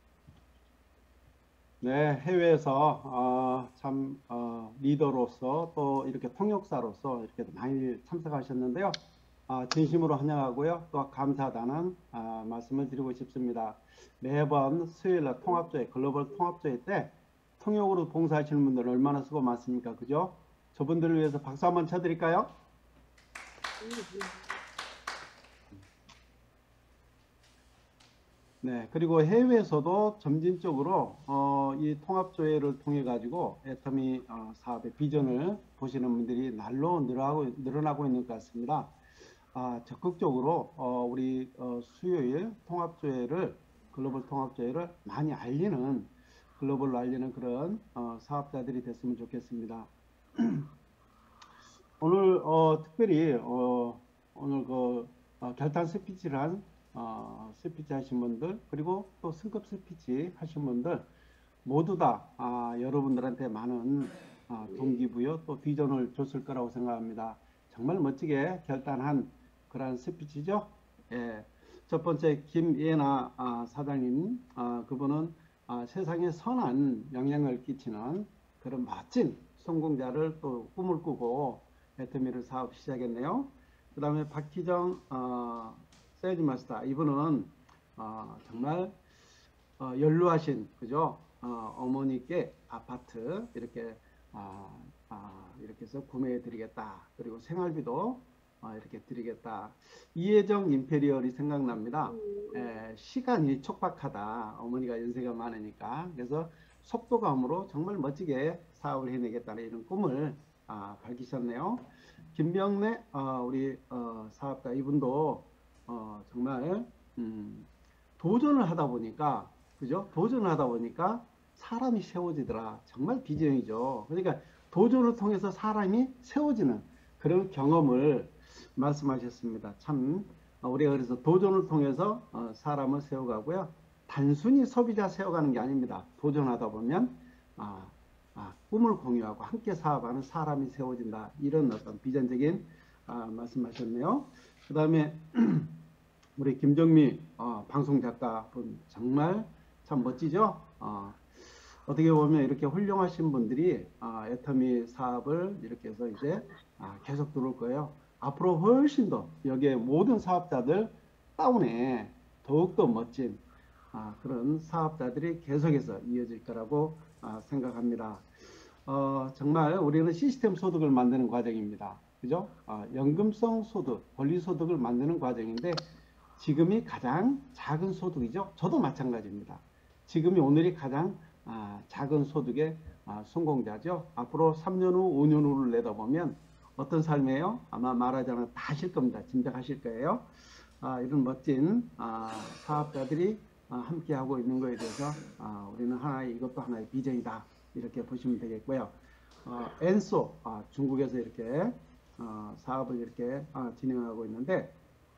네, 해외에서 어, 참 어, 리더로서 또 이렇게 통역사로서 이렇게 많이 참석하셨는데요. 아, 진심으로 환영하고요. 또 감사하다는 아, 말씀을 드리고 싶습니다. 매번 수요일날 통합조회, 글로벌 통합조회 때 통역으로 봉사하시는 분들 얼마나 수고 많습니까? 그죠? 저분들을 위해서 박수 한번 쳐드릴까요? 네, 그리고 해외에서도 점진적으로 어, 이 통합조회를 통해 가지고 애터미 어, 사업의 비전을 보시는 분들이 날로 늘어나고, 늘어나고 있는 것 같습니다. 아, 적극적으로 어, 우리 어, 수요일 통합조회를 글로벌 통합조회를 많이 알리는 글로벌로 알리는 그런 어, 사업자들이 됐으면 좋겠습니다. 오늘 어, 특별히 어, 오늘 그 어, 결단 스피치를 한 어, 스피치 하신 분들, 그리고 또 승급 스피치 하신 분들 모두 다 아, 여러분들한테 많은 아, 동기부여 또 비전을 줬을 거라고 생각합니다. 정말 멋지게 결단한 그러한 스피치죠. 예. 첫 번째 김예나 아, 사장님, 아, 그분은 아, 세상에 선한 영향을 끼치는 그런 멋진 성공자를 또 꿈을 꾸고 애터미를 사업 시작했네요. 그 다음에 박희정 어, 세일즈마스터, 이분은 어, 정말 어, 연루하신 그죠? 어, 어머니께 아파트 이렇게 아, 아, 이렇게 해서 구매해 드리겠다. 그리고 생활비도 아, 이렇게 드리겠다. 이혜정 임페리얼이 생각납니다. 에, 시간이 촉박하다. 어머니가 연세가 많으니까. 그래서 속도감으로 정말 멋지게 사업을 해내겠다는 이런 꿈을 아, 밝히셨네요. 김병래 어, 우리 어, 사업가, 이분도 어, 정말 음, 도전을 하다 보니까 그죠? 도전을 하다 보니까 사람이 세워지더라. 정말 비전이죠. 그러니까 도전을 통해서 사람이 세워지는 그런 경험을 말씀하셨습니다. 참 우리가 그래서 도전을 통해서 사람을 세워가고요. 단순히 소비자 세워가는 게 아닙니다. 도전하다 보면 아, 아, 꿈을 공유하고 함께 사업하는 사람이 세워진다. 이런 어떤 비전적인 아, 말씀하셨네요. 그 다음에 우리 김정미 어, 방송작가분 정말 참 멋지죠. 어, 어떻게 보면 이렇게 훌륭하신 분들이 아, 애터미 사업을 이렇게 해서 이제 아, 계속 들어올 거예요. 앞으로 훨씬 더 여기에 모든 사업자들 다운에 더욱더 멋진 아, 그런 사업자들이 계속해서 이어질 거라고 아, 생각합니다. 어, 정말 우리는 시스템 소득을 만드는 과정입니다. 그죠? 아, 연금성 소득, 권리 소득을 만드는 과정인데 지금이 가장 작은 소득이죠. 저도 마찬가지입니다. 지금이 오늘이 가장 아, 작은 소득의 아, 성공자죠. 앞으로 삼 년 후, 오 년 후를 내다보면 어떤 삶이에요? 아마 말하자면 다 하실 겁니다. 짐작하실 거예요. 아, 이런 멋진 아, 사업자들이 아, 함께 하고 있는 거에 대해서 아, 우리는 하나의 이것도 하나의 비전이다. 이렇게 보시면 되겠고요. 어, 엔소 아, 중국에서 이렇게 어, 사업을 이렇게 아, 진행하고 있는데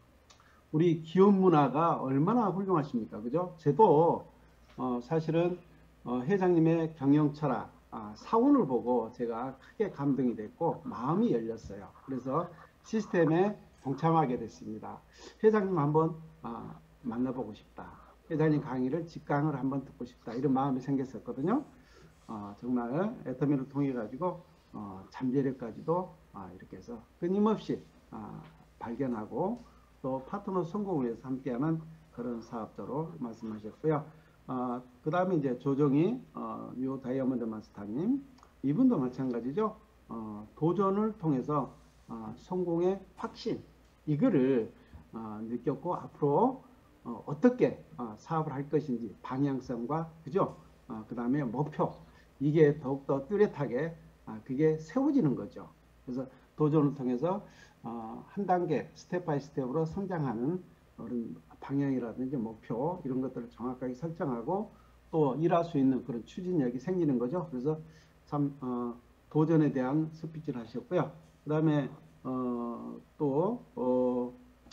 우리 기업 문화가 얼마나 훌륭하십니까? 그죠? 저도 어, 사실은 어, 회장님의 경영 철학, 아, 사원을 보고 제가 크게 감동이 됐고 마음이 열렸어요. 그래서 시스템에 동참하게 됐습니다. 회장님 한번 아, 만나보고 싶다. 회장님 강의를 직강을 한번 듣고 싶다. 이런 마음이 생겼었거든요. 어, 정말 애터미를 통해 가지고 어, 잠재력까지도 아, 이렇게 해서 끊임없이 아, 발견하고 또 파트너 성공을 위해서 함께하는 그런 사업자로 말씀하셨고요. 어, 그 다음에 이제 조정희 어, 뉴 다이아몬드 마스터님, 이분도 마찬가지죠. 어, 도전을 통해서 어, 성공의 확신 이거를 어, 느꼈고 앞으로 어, 어떻게 어, 사업을 할 것인지 방향성과 그죠? 어, 그 다음에 목표 이게 더욱더 뚜렷하게 아, 그게 세워지는 거죠. 그래서 도전을 통해서 어, 한 단계 스텝 바이 스텝으로 성장하는 그런 방향이라든지 목표 이런 것들을 정확하게 설정하고 또 일할 수 있는 그런 추진력이 생기는 거죠. 그래서 참 어, 도전에 대한 스피치를 하셨고요. 그 다음에 어, 또 어,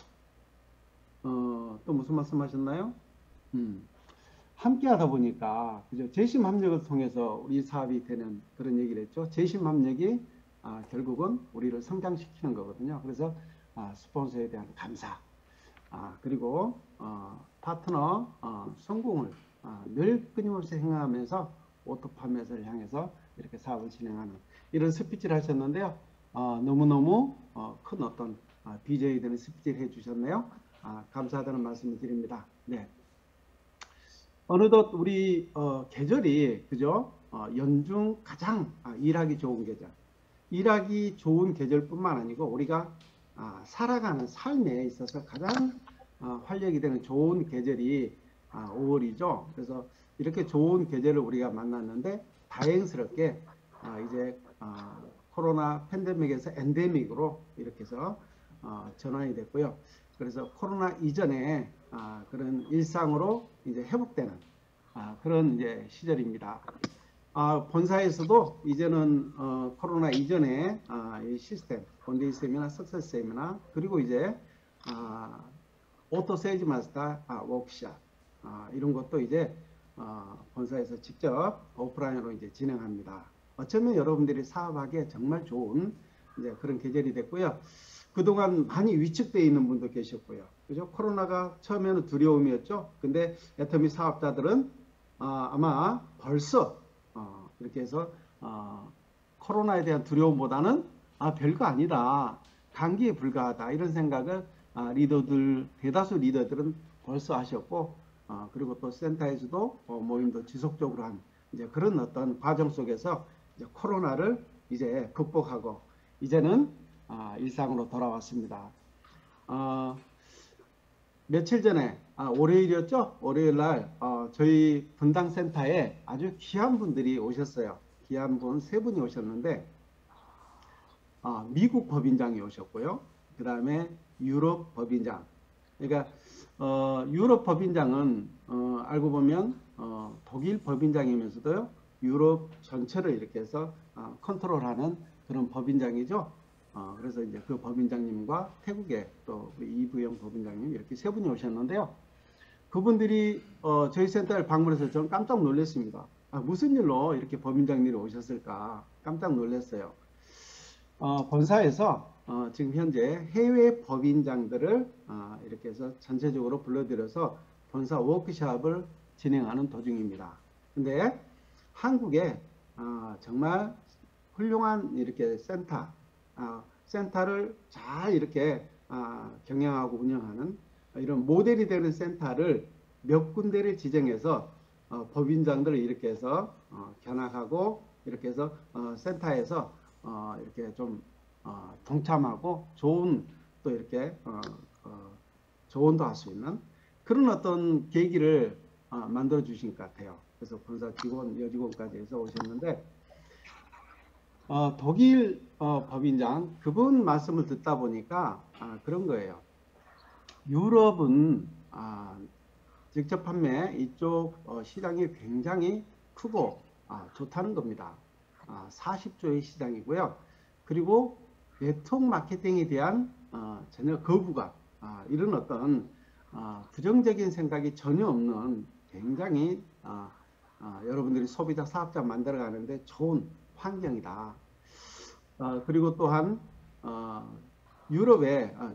어, 또 무슨 말씀하셨나요? 음, 함께 하다 보니까 그죠? 재심 합력을 통해서 우리 사업이 되는 그런 얘기를 했죠. 재심 합력이 아, 결국은 우리를 성장시키는 거거든요. 그래서 아, 스폰서에 대한 감사 아, 그리고 어, 파트너 어, 성공을 아, 늘 끊임없이 생각하면서 오토 판매사를 향해서 이렇게 사업을 진행하는 이런 스피치를 하셨는데요. 어, 너무너무 어, 큰 어떤 아, 비전이 되는 스피치를 해주셨네요. 아, 감사하다는 말씀을 드립니다. 네. 어느덧 우리 어, 계절이 그죠? 어, 연중 가장 아, 일하기 좋은 계절. 일하기 좋은 계절뿐만 아니고 우리가 아, 살아가는 삶에 있어서 가장 아, 활력이 되는 좋은 계절이 아, 오월이죠. 그래서 이렇게 좋은 계절을 우리가 만났는데 다행스럽게 아, 이제 아, 코로나 팬데믹에서 엔데믹으로 이렇게 해서 어, 전환이 됐고요. 그래서 코로나 이전에 아, 그런 일상으로 이제 회복되는 아, 그런 이제 시절입니다. 아, 본사에서도 이제는 어, 코로나 이전에 아, 이 시스템, 본데이 세미나, 석세스 세미나 그리고 이제 아, 오토 세일즈 마스터 아, 워크샵 아, 이런 것도 이제 어, 본사에서 직접 오프라인으로 이제 진행합니다. 어쩌면 여러분들이 사업하기에 정말 좋은 이제 그런 계절이 됐고요. 그동안 많이 위축되어 있는 분도 계셨고요. 그죠? 코로나가 처음에는 두려움이었죠. 근데 애터미 사업자들은 어, 아마 벌써 어, 이렇게 해서 어, 코로나에 대한 두려움보다는 아, 별거 아니다. 감기에 불과하다. 이런 생각을 아, 리더들, 대다수 리더들은 벌써 하셨고, 어, 그리고 또 센터에서도 어, 모임도 지속적으로 한 이제 그런 어떤 과정 속에서 이제 코로나를 이제 극복하고 이제는 아, 일상으로 돌아왔습니다. 어, 며칠 전에 아, 월요일이었죠? 월요일 날 어, 저희 분당센터에 아주 귀한 분들이 오셨어요. 귀한 분 세 분이 오셨는데 어, 미국 법인장이 오셨고요. 그 다음에 유럽 법인장. 그러니까 어, 유럽 법인장은 어, 알고 보면 어, 독일 법인장이면서도요. 유럽 전체를 이렇게 해서 어, 컨트롤하는 그런 법인장이죠. 어, 그래서 이제 그 법인장님과 태국의 또 우리 이부영 법인장님 이렇게 세 분이 오셨는데요. 그분들이 어, 저희 센터를 방문해서 저는 깜짝 놀랐습니다. 아, 무슨 일로 이렇게 법인장님이 오셨을까 깜짝 놀랐어요. 어, 본사에서 어, 지금 현재 해외 법인장들을 어, 이렇게 해서 전체적으로 불러들여서 본사 워크숍을 진행하는 도중입니다. 근데 한국에 어, 정말 훌륭한 이렇게 센터, 어, 센터를 잘 이렇게 어, 경영하고 운영하는 이런 모델이 되는 센터를 몇 군데를 지정해서 어, 법인장들을 이렇게 해서 어, 견학하고 이렇게 해서 어, 센터에서 어, 이렇게 좀 어, 동참하고 좋은 또 이렇게 어, 어, 조언도 할 수 있는 그런 어떤 계기를 어, 만들어 주신 것 같아요. 그래서 본사 직원, 여직원까지 해서 오셨는데 어, 독일 어, 법인장 그분 말씀을 듣다 보니까 아, 그런 거예요. 유럽은 아, 직접 판매 이쪽 어, 시장이 굉장히 크고 아, 좋다는 겁니다. 아, 사십 조의 시장이고요. 그리고 네트워크 마케팅에 대한 어, 전혀 거부감 아, 이런 어떤 어, 부정적인 생각이 전혀 없는 굉장히 어, 어, 여러분들이 소비자 사업자 만들어가는데 좋은 환경이다. 어, 그리고 또한 어, 유럽의 어,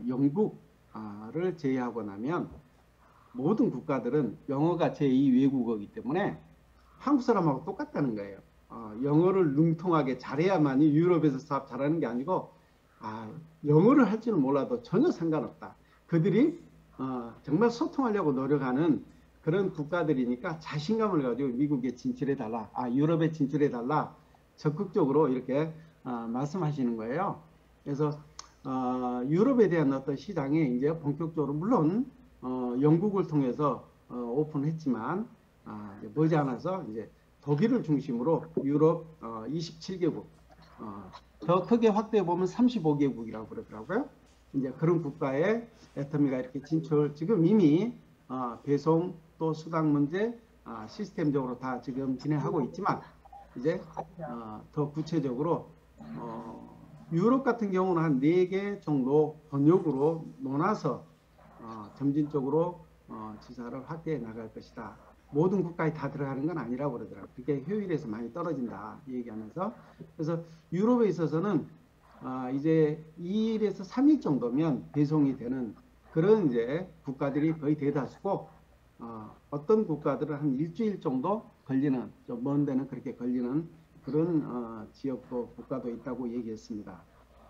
영국을 제외하고 나면 모든 국가들은 영어가 제이 외국어이기 때문에 한국 사람하고 똑같다는 거예요. 어, 영어를 능통하게 잘해야만이 유럽에서 사업 잘하는 게 아니고 아, 영어를 할 줄은 몰라도 전혀 상관없다. 그들이 어, 정말 소통하려고 노력하는 그런 국가들이니까 자신감을 가지고 미국에 진출해달라. 아, 유럽에 진출해달라. 적극적으로 이렇게 어, 말씀하시는 거예요. 그래서 어, 유럽에 대한 어떤 시장이 이제 본격적으로 물론 어, 영국을 통해서 어, 오픈했지만 아, 이제 머지않아서 이제 독일을 중심으로 유럽 어, 이십칠 개국 어, 더 크게 확대해 보면 삼십오 개국이라고 그러더라고요. 이제 그런 국가에 애터미가 이렇게 진출 지금 이미 어, 배송 또 수당 문제 어, 시스템적으로 다 지금 진행하고 있지만 이제 어, 더 구체적으로 어, 유럽 같은 경우는 한 네 개 정도 번역으로 논아서 어, 점진적으로 어, 지사를 확대해 나갈 것이다. 모든 국가에 다 들어가는 건 아니라고 그러더라고요. 그게 효율에서 많이 떨어진다 얘기하면서 그래서 유럽에 있어서는 어, 이제 이 일에서 삼 일 정도면 배송이 되는 그런 이제 국가들이 거의 대다수고 어, 어떤 국가들은 한 일주일 정도 걸리는 좀 먼 데는 그렇게 걸리는 그런 어, 지역도 국가도 있다고 얘기했습니다.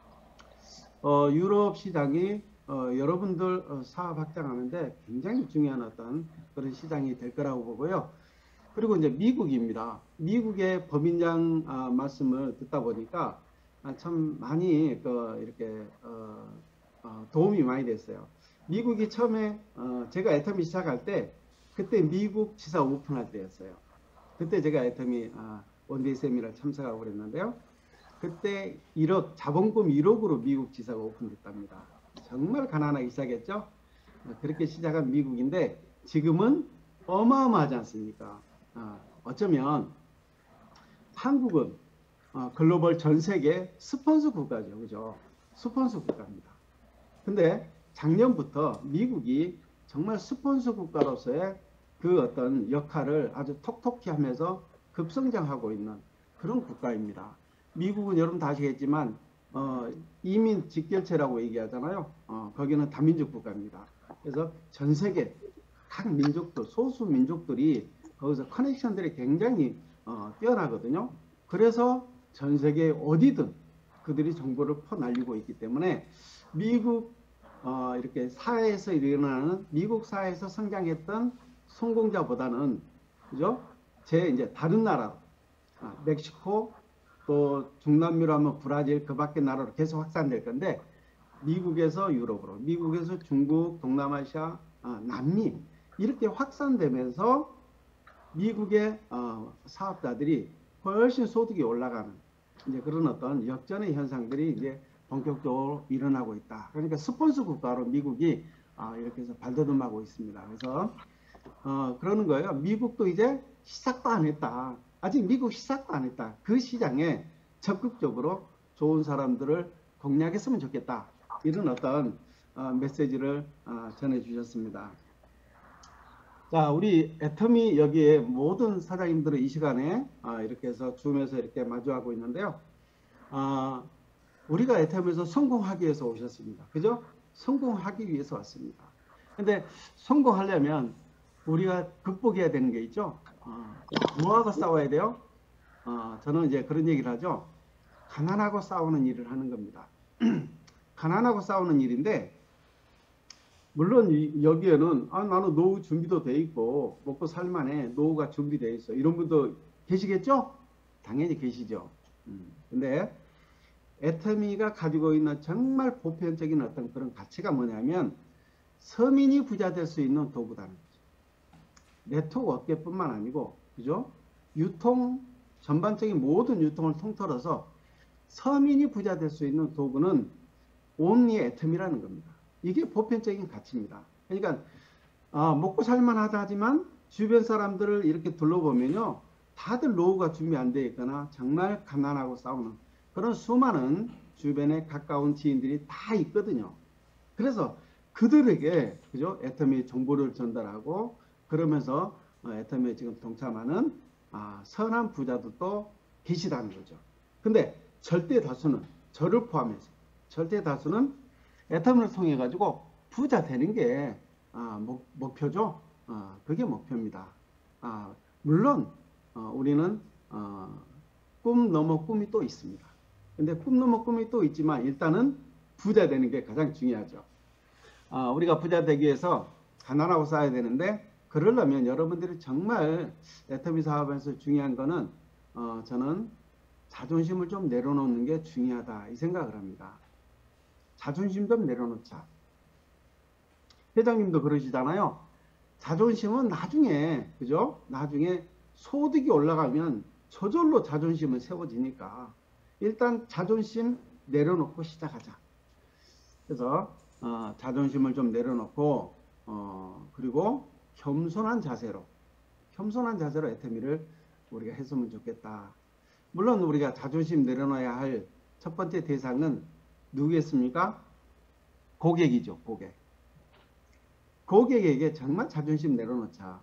어, 유럽 시장이 어, 여러분들 어, 사업 확장하는데 굉장히 중요한 어떤 그런 시장이 될 거라고 보고요. 그리고 이제 미국입니다. 미국의 법인장 아, 말씀을 듣다 보니까 아, 참 많이 그 이렇게 어, 어, 도움이 많이 됐어요. 미국이 처음에 어, 제가 애터미 시작할 때 그때 미국 지사 오픈할 때였어요. 그때 제가 애터미 아, 원데이 세미나를 참석하고 그랬는데요. 그때 일억 자본금 일억으로 미국 지사가 오픈됐답니다. 정말 가난하게 시작했죠. 그렇게 시작한 미국인데 지금은 어마어마하지 않습니까? 어, 어쩌면 한국은 어, 글로벌 전 세계 스폰서 국가죠. 그죠? 스폰서 국가입니다. 근데 작년부터 미국이 정말 스폰서 국가로서의 그 어떤 역할을 아주 톡톡히 하면서 급성장하고 있는 그런 국가입니다. 미국은 여러분 다 아시겠지만 어, 이민 직결체라고 얘기하잖아요. 어, 거기는 다민족 국가입니다. 그래서 전 세계 각 민족들, 소수 민족들이 거기서 커넥션들이 굉장히 어, 뛰어나거든요. 그래서 전 세계 어디든 그들이 정보를 퍼날리고 있기 때문에 미국 어, 이렇게 사회에서 일어나는 미국 사회에서 성장했던 성공자보다는 그죠? 제 이제 다른 나라, 아, 멕시코 또 중남미로 하면 브라질 그 밖의 나라로 계속 확산될 건데 미국에서 유럽으로, 미국에서 중국, 동남아시아, 아, 남미 이렇게 확산되면서 미국의 어, 사업자들이 훨씬 소득이 올라가는 이제 그런 어떤 역전의 현상들이 이제 본격적으로 일어나고 있다. 그러니까 스폰서 국가로 미국이 아, 이렇게 해서 발돋움하고 있습니다. 그래서 어, 그러는 거예요. 미국도 이제 시작도 안 했다. 아직 미국 시작도 안 했다. 그 시장에 적극적으로 좋은 사람들을 공략했으면 좋겠다. 이런 어떤 어, 메시지를 어, 전해주셨습니다. 자, 우리 애터미 여기에 모든 사장님들은 이 시간에 어, 이렇게 해서 줌에서 이렇게 마주하고 있는데요. 어, 우리가 애터미에서 성공하기 위해서 오셨습니다. 그죠? 성공하기 위해서 왔습니다. 근데 성공하려면 우리가 극복해야 되는 게 있죠. 어, 뭐하고 싸워야 돼요? 어, 저는 이제 그런 얘기를 하죠. 가난하고 싸우는 일을 하는 겁니다. 가난하고 싸우는 일인데 물론 이, 여기에는 아, 나는 노후 준비도 돼 있고 먹고 살만해. 노후가 준비돼 있어. 이런 분도 계시겠죠? 당연히 계시죠. 음, 근데 애터미가 가지고 있는 정말 보편적인 어떤 그런 가치가 뭐냐면 서민이 부자 될 수 있는 도구다는 거죠. 네트워크 업계뿐만 아니고 그죠? 유통 전반적인 모든 유통을 통틀어서 서민이 부자 될 수 있는 도구는 온리 애터미라는 겁니다. 이게 보편적인 가치입니다. 그러니까 아, 먹고 살만하다 하지만 주변 사람들을 이렇게 둘러보면요. 다들 노후가 준비 안 되어 있거나 정말 가난하고 싸우는 그런 수많은 주변에 가까운 지인들이 다 있거든요. 그래서 그들에게 그죠? 애터미 정보를 전달하고 그러면서 애터미에 지금 동참하는 아, 선한 부자들도 계시다는 거죠. 근데 절대 다수는 저를 포함해서 절대 다수는 애터미를 통해 가지고 부자 되는 게 아, 목, 목표죠. 아, 그게 목표입니다. 아, 물론 어, 우리는 어, 꿈 넘어 꿈이 또 있습니다. 근데 꿈 넘어 꿈이 또 있지만 일단은 부자 되는 게 가장 중요하죠. 아, 우리가 부자 되기 위해서 가난하고 싸야 되는데 그러려면 여러분들이 정말 애터미 사업에서 중요한 거는 어, 저는 자존심을 좀 내려놓는 게 중요하다 이 생각을 합니다. 자존심 좀 내려놓자. 회장님도 그러시잖아요. 자존심은 나중에 그죠? 나중에 소득이 올라가면 저절로 자존심은 세워지니까 일단 자존심 내려놓고 시작하자. 그래서 어, 자존심을 좀 내려놓고 어, 그리고 겸손한 자세로 겸손한 자세로 애터미를 우리가 했으면 좋겠다. 물론 우리가 자존심 내려놔야 할 첫 번째 대상은 누구겠습니까? 고객이죠. 고객. 고객에게 정말 자존심 내려놓자.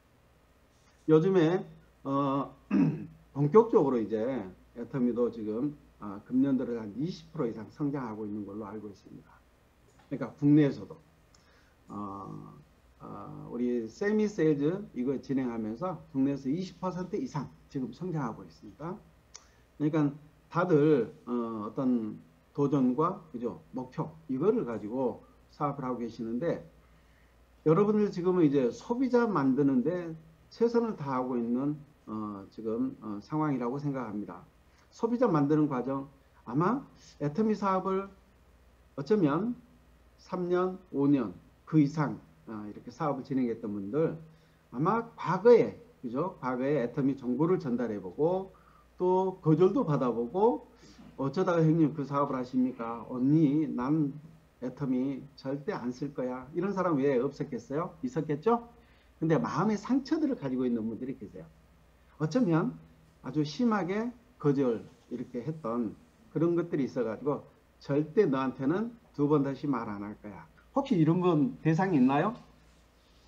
요즘에 어, 본격적으로 이제 애터미도 지금 어, 금년 들어 한 이십 퍼센트 이상 성장하고 있는 걸로 알고 있습니다. 그러니까 국내에서도 어, 어, 우리 세미 세일즈 이거 진행하면서 국내에서 이십 퍼센트 이상 지금 성장하고 있습니다. 그러니까 다들 어, 어떤 도전과 그죠 목표 이거를 가지고 사업을 하고 계시는데 여러분들 지금은 이제 소비자 만드는데 최선을 다하고 있는 어, 지금 어, 상황이라고 생각합니다. 소비자 만드는 과정 아마 애터미 사업을 어쩌면 삼 년, 오 년 그 이상 어, 이렇게 사업을 진행했던 분들 아마 과거에 그죠 과거에 애터미 정보를 전달해보고 또 거절도 받아보고 어쩌다가 형님 그 사업을 하십니까? 언니 난 애터미 절대 안 쓸 거야. 이런 사람 왜 없었겠어요? 있었겠죠? 근데 마음의 상처들을 가지고 있는 분들이 계세요. 어쩌면 아주 심하게 거절 이렇게 했던 그런 것들이 있어가지고 절대 너한테는 두 번 다시 말 안 할 거야. 혹시 이런 분 대상이 있나요?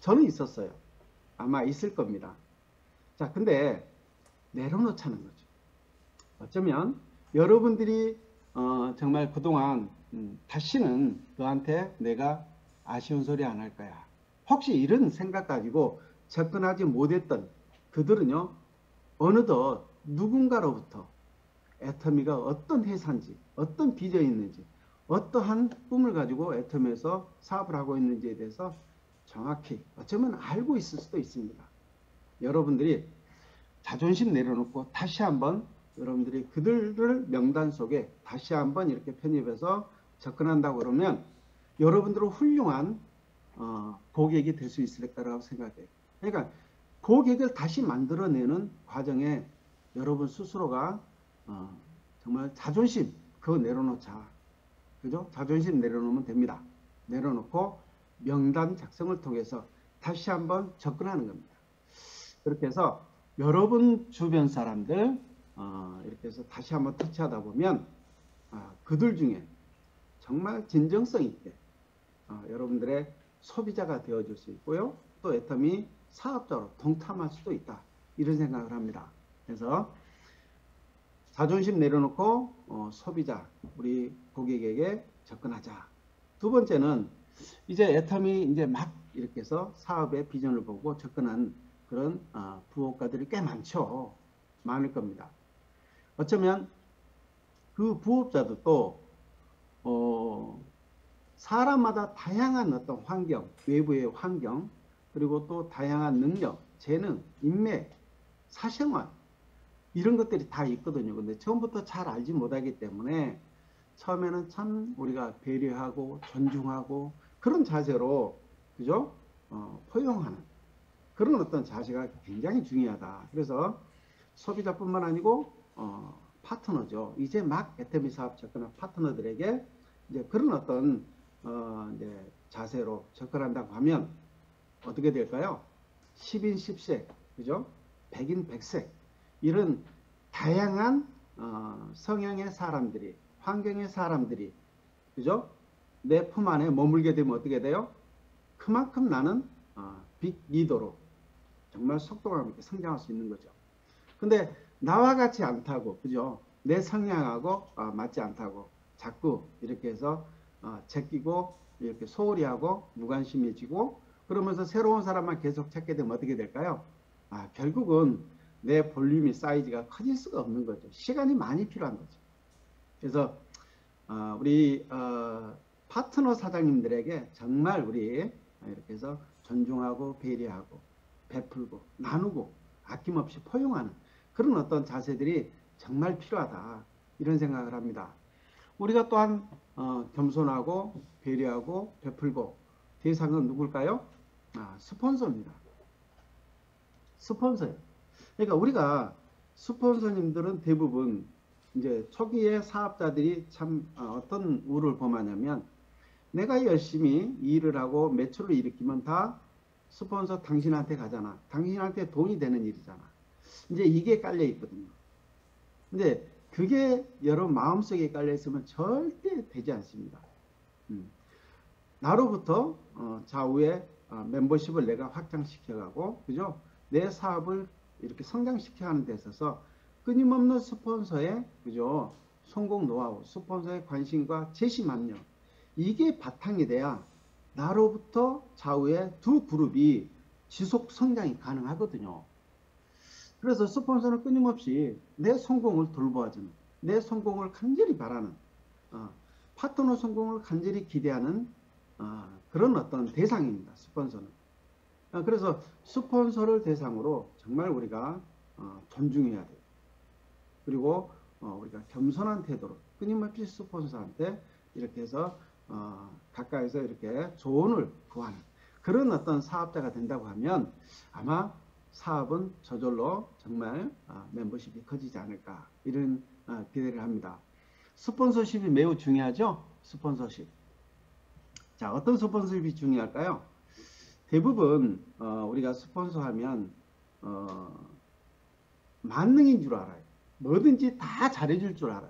저는 있었어요. 아마 있을 겁니다. 자, 근데 내려놓자는 거죠. 어쩌면 여러분들이 어, 정말 그동안 음, 다시는 너한테 내가 아쉬운 소리 안 할 거야. 혹시 이런 생각 가지고 접근하지 못했던 그들은요, 어느덧 누군가로부터 애터미가 어떤 회사인지, 어떤 비전이 있는지, 어떠한 꿈을 가지고 애터미에서 사업을 하고 있는지에 대해서 정확히 어쩌면 알고 있을 수도 있습니다. 여러분들이 자존심 내려놓고 다시 한번 여러분들이 그들을 명단 속에 다시 한번 이렇게 편입해서 접근한다고 그러면 여러분들은 훌륭한 어, 고객이 될 수 있을 거라고 생각해요. 그러니까 고객을 다시 만들어내는 과정에 여러분 스스로가 어, 정말 자존심 그거 내려놓자. 그죠? 자존심 내려놓으면 됩니다. 내려놓고 명단 작성을 통해서 다시 한번 접근하는 겁니다. 그렇게 해서 여러분 주변 사람들 어, 이렇게 해서 다시 한번 터치하다 보면 어, 그들 중에 정말 진정성 있게 어, 여러분들의 소비자가 되어줄 수 있고요. 또 애터미 사업자로 동참할 수도 있다. 이런 생각을 합니다. 그래서 자존심 내려놓고 어, 소비자, 우리 고객에게 접근하자. 두 번째는 이제 애터미 이제 막 이렇게 해서 사업의 비전을 보고 접근한 그런 어, 부업가들이 꽤 많죠. 많을 겁니다. 어쩌면 그 부업자도 어, 사람마다 다양한 어떤 환경, 외부의 환경, 그리고 또 다양한 능력, 재능, 인맥, 사생활 이런 것들이 다 있거든요. 근데 처음부터 잘 알지 못하기 때문에 처음에는 참 우리가 배려하고 존중하고 그런 자세로 그죠? 어, 포용하는 그런 어떤 자세가 굉장히 중요하다. 그래서 소비자뿐만 아니고 어, 파트너죠. 이제 막 애터미 사업 접근한 파트너들에게 이제 그런 어떤 어, 이제 자세로 접근한다고 하면 어떻게 될까요? 십인 십색, 그죠? 백인 백색 이런 다양한 어, 성향의 사람들이, 환경의 사람들이, 그죠? 내 품 안에 머물게 되면 어떻게 돼요? 그만큼 나는 어, 빅 리더로 정말 속도감 있게 성장할 수 있는 거죠. 근데 나와 같이 않다고, 그죠? 내 성향하고 어, 맞지 않다고 자꾸 이렇게 해서 어, 제끼고 이렇게 소홀히 하고 무관심해지고 그러면서 새로운 사람만 계속 찾게 되면 어떻게 될까요? 아, 결국은 내 볼륨이 사이즈가 커질 수가 없는 거죠. 시간이 많이 필요한 거죠. 그래서 어, 우리 어, 파트너 사장님들에게 정말 우리 이렇게 해서 존중하고 배려하고 베풀고 나누고 아낌없이 포용하는 그런 어떤 자세들이 정말 필요하다 이런 생각을 합니다. 우리가 또한 어, 겸손하고 배려하고 베풀고 대상은 누굴까요? 아, 스폰서입니다. 스폰서요. 그러니까 우리가 스폰서님들은 대부분 이제 초기에 사업자들이 참 어, 어떤 우를 범하냐면 내가 열심히 일을 하고 매출을 일으키면 다 스폰서 당신한테 가잖아. 당신한테 돈이 되는 일이잖아. 이제 이게 깔려 있거든요. 근데 그게 여러분 마음속에 깔려 있으면 절대 되지 않습니다. 음. 나로부터 어, 좌우에 어, 멤버십을 내가 확장시켜가고, 그죠? 내 사업을 이렇게 성장시켜 하는 데 있어서 끊임없는 스폰서의, 그죠? 성공 노하우, 스폰서의 관심과 제시만력, 이게 바탕이 돼야 나로부터 좌우에 두 그룹이 지속 성장이 가능하거든요. 그래서 스폰서는 끊임없이 내 성공을 돌보아주는, 내 성공을 간절히 바라는, 어, 파트너 성공을 간절히 기대하는 어, 그런 어떤 대상입니다. 스폰서는. 어, 그래서 스폰서를 대상으로 정말 우리가 어, 존중해야 돼요. 그리고 어, 우리가 겸손한 태도로 끊임없이 스폰서한테 이렇게 해서 어, 가까이서 이렇게 조언을 구하는 그런 어떤 사업자가 된다고 하면 아마 사업은 저절로 정말 어, 멤버십이 커지지 않을까 이런 어, 기대를 합니다. 스폰서십이 매우 중요하죠. 스폰서십. 자, 어떤 스폰서십이 중요할까요? 대부분 어, 우리가 스폰서 하면 어, 만능인 줄 알아요. 뭐든지 다 잘해줄 줄 알아요.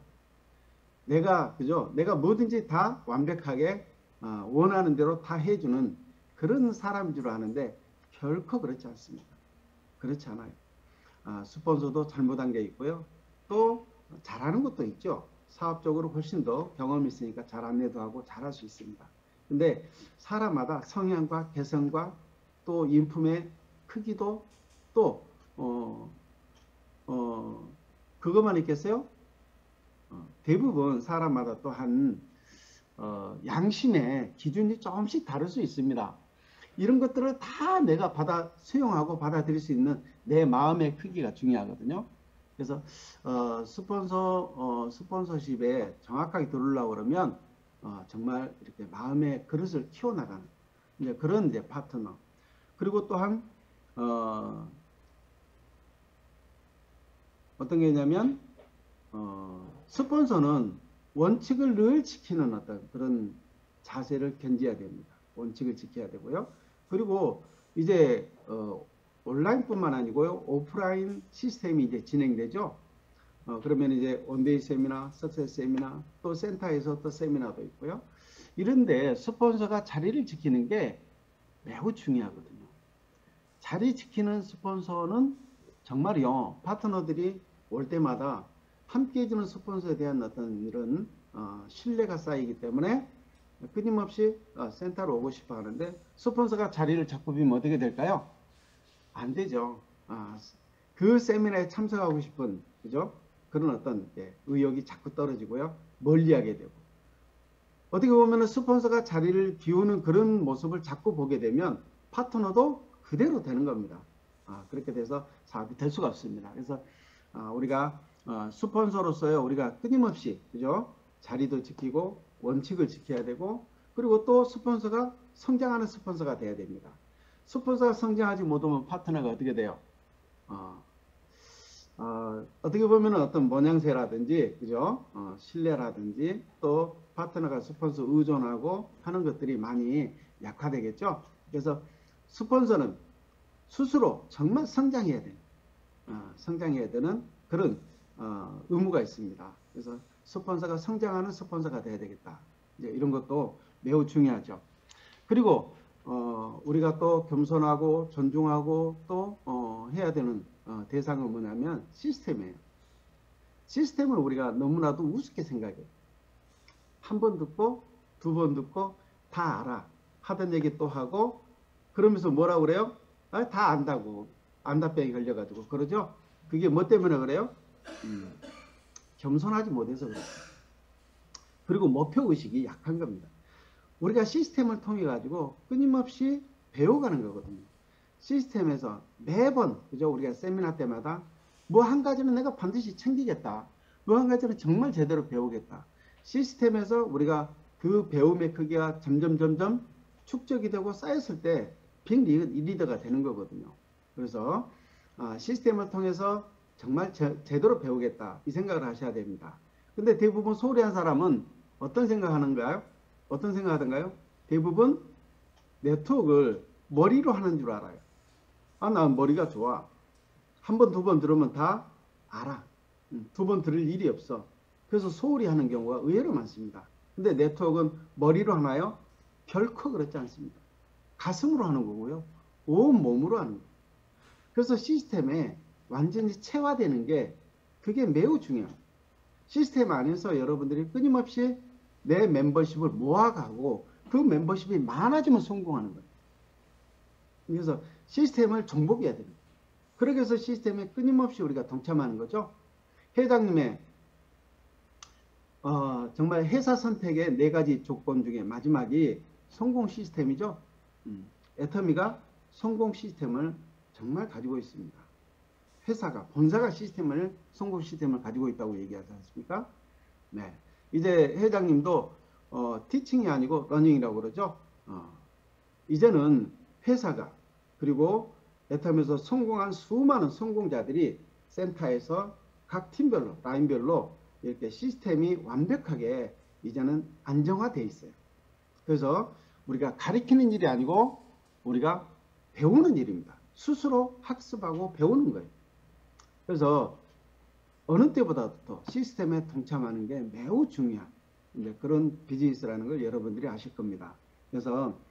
내가 그죠? 내가 뭐든지 다 완벽하게 어, 원하는 대로 다 해주는 그런 사람인 줄 아는데 결코 그렇지 않습니다. 그렇지 않아요. 아, 스폰서도 잘못한 게 있고요. 또 잘하는 것도 있죠. 사업적으로 훨씬 더 경험이 있으니까 잘 안내도 하고 잘할 수 있습니다. 근데 사람마다 성향과 개성과 또 인품의 크기도 또 어, 어, 그것만 있겠어요? 어, 대부분 사람마다 또한 어, 양심의 기준이 조금씩 다를 수 있습니다. 이런 것들을 다 내가 받아 수용하고 받아들일 수 있는 내 마음의 크기가 중요하거든요. 그래서 어, 스폰서 어, 스폰서십에 정확하게 들어오려고 그러면 어, 정말 이렇게 마음의 그릇을 키워나가는 이제 그런 이제 파트너. 그리고 또한 어, 어떤 게 있냐면 어, 스폰서는 원칙을 늘 지키는 어떤 그런 자세를 견지해야 됩니다. 원칙을 지켜야 되고요. 그리고 이제 어, 온라인뿐만 아니고요, 오프라인 시스템이 이제 진행되죠. 어, 그러면 이제 원데이 세미나, 석세스 세미나, 또 센터에서 또 세미나도 있고요. 이런데 스폰서가 자리를 지키는 게 매우 중요하거든요. 자리 지키는 스폰서는 정말요, 파트너들이 올 때마다 함께 해주는 스폰서에 대한 어떤 이런 어, 신뢰가 쌓이기 때문에 끊임없이 어, 센터로 오고 싶어 하는데, 스폰서가 자리를 자꾸 비면 어떻게 될까요? 안 되죠. 아, 그 세미나에 참석하고 싶은, 그죠? 그런 어떤 예, 의욕이 자꾸 떨어지고요. 멀리하게 되고. 어떻게 보면 스폰서가 자리를 비우는 그런 모습을 자꾸 보게 되면 파트너도 그대로 되는 겁니다. 아, 그렇게 돼서 사업이 될 수가 없습니다. 그래서 아, 우리가 어, 스폰서로서요, 우리가 끊임없이, 그죠? 자리도 지키고 원칙을 지켜야 되고, 그리고 또 스폰서가 성장하는 스폰서가 돼야 됩니다. 스폰서가 성장하지 못하면 파트너가 어떻게 돼요? 어, 어, 어떻게 보면 어떤 모양새라든지, 그죠? 어, 신뢰라든지, 또 파트너가 스폰서 의존하고 하는 것들이 많이 약화되겠죠? 그래서 스폰서는 스스로 정말 성장해야 돼요. 어, 성장해야 되는 그런 어, 의무가 있습니다. 그래서 스폰서가 성장하는 스폰서가 돼야 되겠다. 이제 이런 것도 매우 중요하죠. 그리고 어, 우리가 또 겸손하고 존중하고 또 어, 해야 되는 어, 대상은 뭐냐면 시스템이에요. 시스템을 우리가 너무나도 우습게 생각해요. 한 번 듣고 두 번 듣고 다 알아. 하던 얘기 또 하고 그러면서 뭐라고 그래요? 아, 다 안다고. 안다병이 걸려가지고 그러죠? 그게 뭐 때문에 그래요? 음, 겸손하지 못해서 그래요. 그리고 목표의식이 약한 겁니다. 우리가 시스템을 통해 가지고 끊임없이 배워가는 거거든요. 시스템에서 매번, 그죠? 우리가 세미나 때마다 뭐 한 가지는 내가 반드시 챙기겠다. 뭐 한 가지는 정말 제대로 배우겠다. 시스템에서 우리가 그 배움의 크기가 점점 점점 축적이 되고 쌓였을 때 빅 리더가 되는 거거든요. 그래서 아, 시스템을 통해서 정말 제, 제대로 배우겠다. 이 생각을 하셔야 됩니다. 근데 대부분 소홀히 한 사람은 어떤 생각하는가요? 어떤 생각하던가요? 대부분 네트워크를 머리로 하는 줄 알아요. 아, 나 머리가 좋아. 한 번, 두 번 들으면 다 알아. 두 번 들을 일이 없어. 그래서 소홀히 하는 경우가 의외로 많습니다. 근데 네트워크는 머리로 하나요? 결코 그렇지 않습니다. 가슴으로 하는 거고요. 온 몸으로 하는 거예요. 그래서 시스템에 완전히 체화되는 게 그게 매우 중요해요. 시스템 안에서 여러분들이 끊임없이 내 멤버십을 모아가고 그 멤버십이 많아지면 성공하는 거예요. 그래서 시스템을 정복해야 됩니다. 그러기 위해서 시스템에 끊임없이 우리가 동참하는 거죠. 회장님의 어, 정말 회사 선택의 네 가지 조건 중에 마지막이 성공 시스템이죠. 음, 애터미가 성공 시스템을 정말 가지고 있습니다. 회사가, 본사가 시스템을, 성공 시스템을 가지고 있다고 얘기하지 않습니까? 네. 이제 회장님도 어, 티칭이 아니고 러닝이라고 그러죠. 어, 이제는 회사가, 그리고 애터미에서 성공한 수많은 성공자들이 센터에서 각 팀별로, 라인별로 이렇게 시스템이 완벽하게 이제는 안정화되어 있어요. 그래서 우리가 가르치는 일이 아니고 우리가 배우는 일입니다. 스스로 학습하고 배우는 거예요. 그래서 어느 때보다도 더 시스템에 동참하는 게 매우 중요한 그런 비즈니스라는 걸 여러분들이 아실 겁니다. 그래서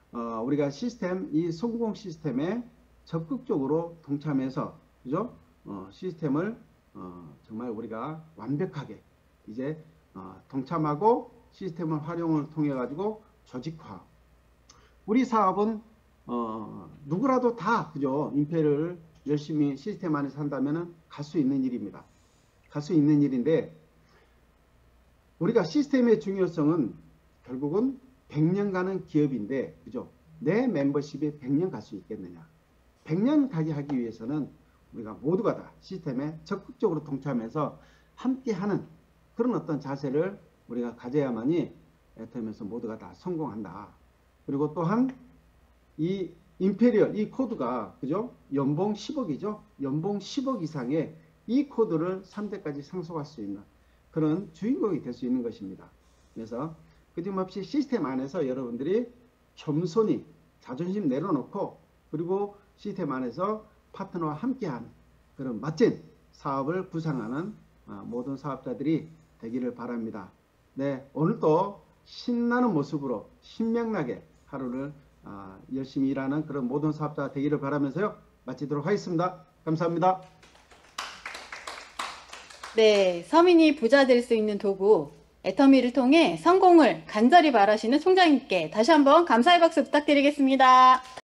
어, 우리가 시스템, 이 성공 시스템에 적극적으로 동참해서, 그죠? 어, 시스템을 어, 정말 우리가 완벽하게 이제 어, 동참하고 시스템을 활용을 통해 가지고 조직화. 우리 사업은 어, 누구라도 다, 그죠? 임페를 열심히 시스템 안에서 한다면은 갈 수 있는 일입니다. 갈 수 있는 일인데, 우리가 시스템의 중요성은 결국은 백 년 가는 기업인데, 그죠? 내 멤버십이 백 년 갈 수 있겠느냐? 백 년 가게 하기 위해서는 우리가 모두가 다 시스템에 적극적으로 동참해서 함께하는 그런 어떤 자세를 우리가 가져야만이 애텀에서 모두가 다 성공한다. 그리고 또한 이 임페리얼, 이 코드가, 그죠? 연봉 십억이죠? 연봉 십억 이상의 이 코드를 삼 대까지 상속할 수 있는 그런 주인공이 될 수 있는 것입니다. 그래서 끊임없이 시스템 안에서 여러분들이 겸손히 자존심 내려놓고, 그리고 시스템 안에서 파트너와 함께하는 그런 멋진 사업을 구상하는 모든 사업자들이 되기를 바랍니다. 네, 오늘도 신나는 모습으로 신명나게 하루를 열심히 일하는 그런 모든 사업자가 되기를 바라면서요, 마치도록 하겠습니다. 감사합니다. 네, 서민이 부자 될 수 있는 도구 애터미를 통해 성공을 간절히 바라시는 총장님께 다시 한번 감사의 박수 부탁드리겠습니다.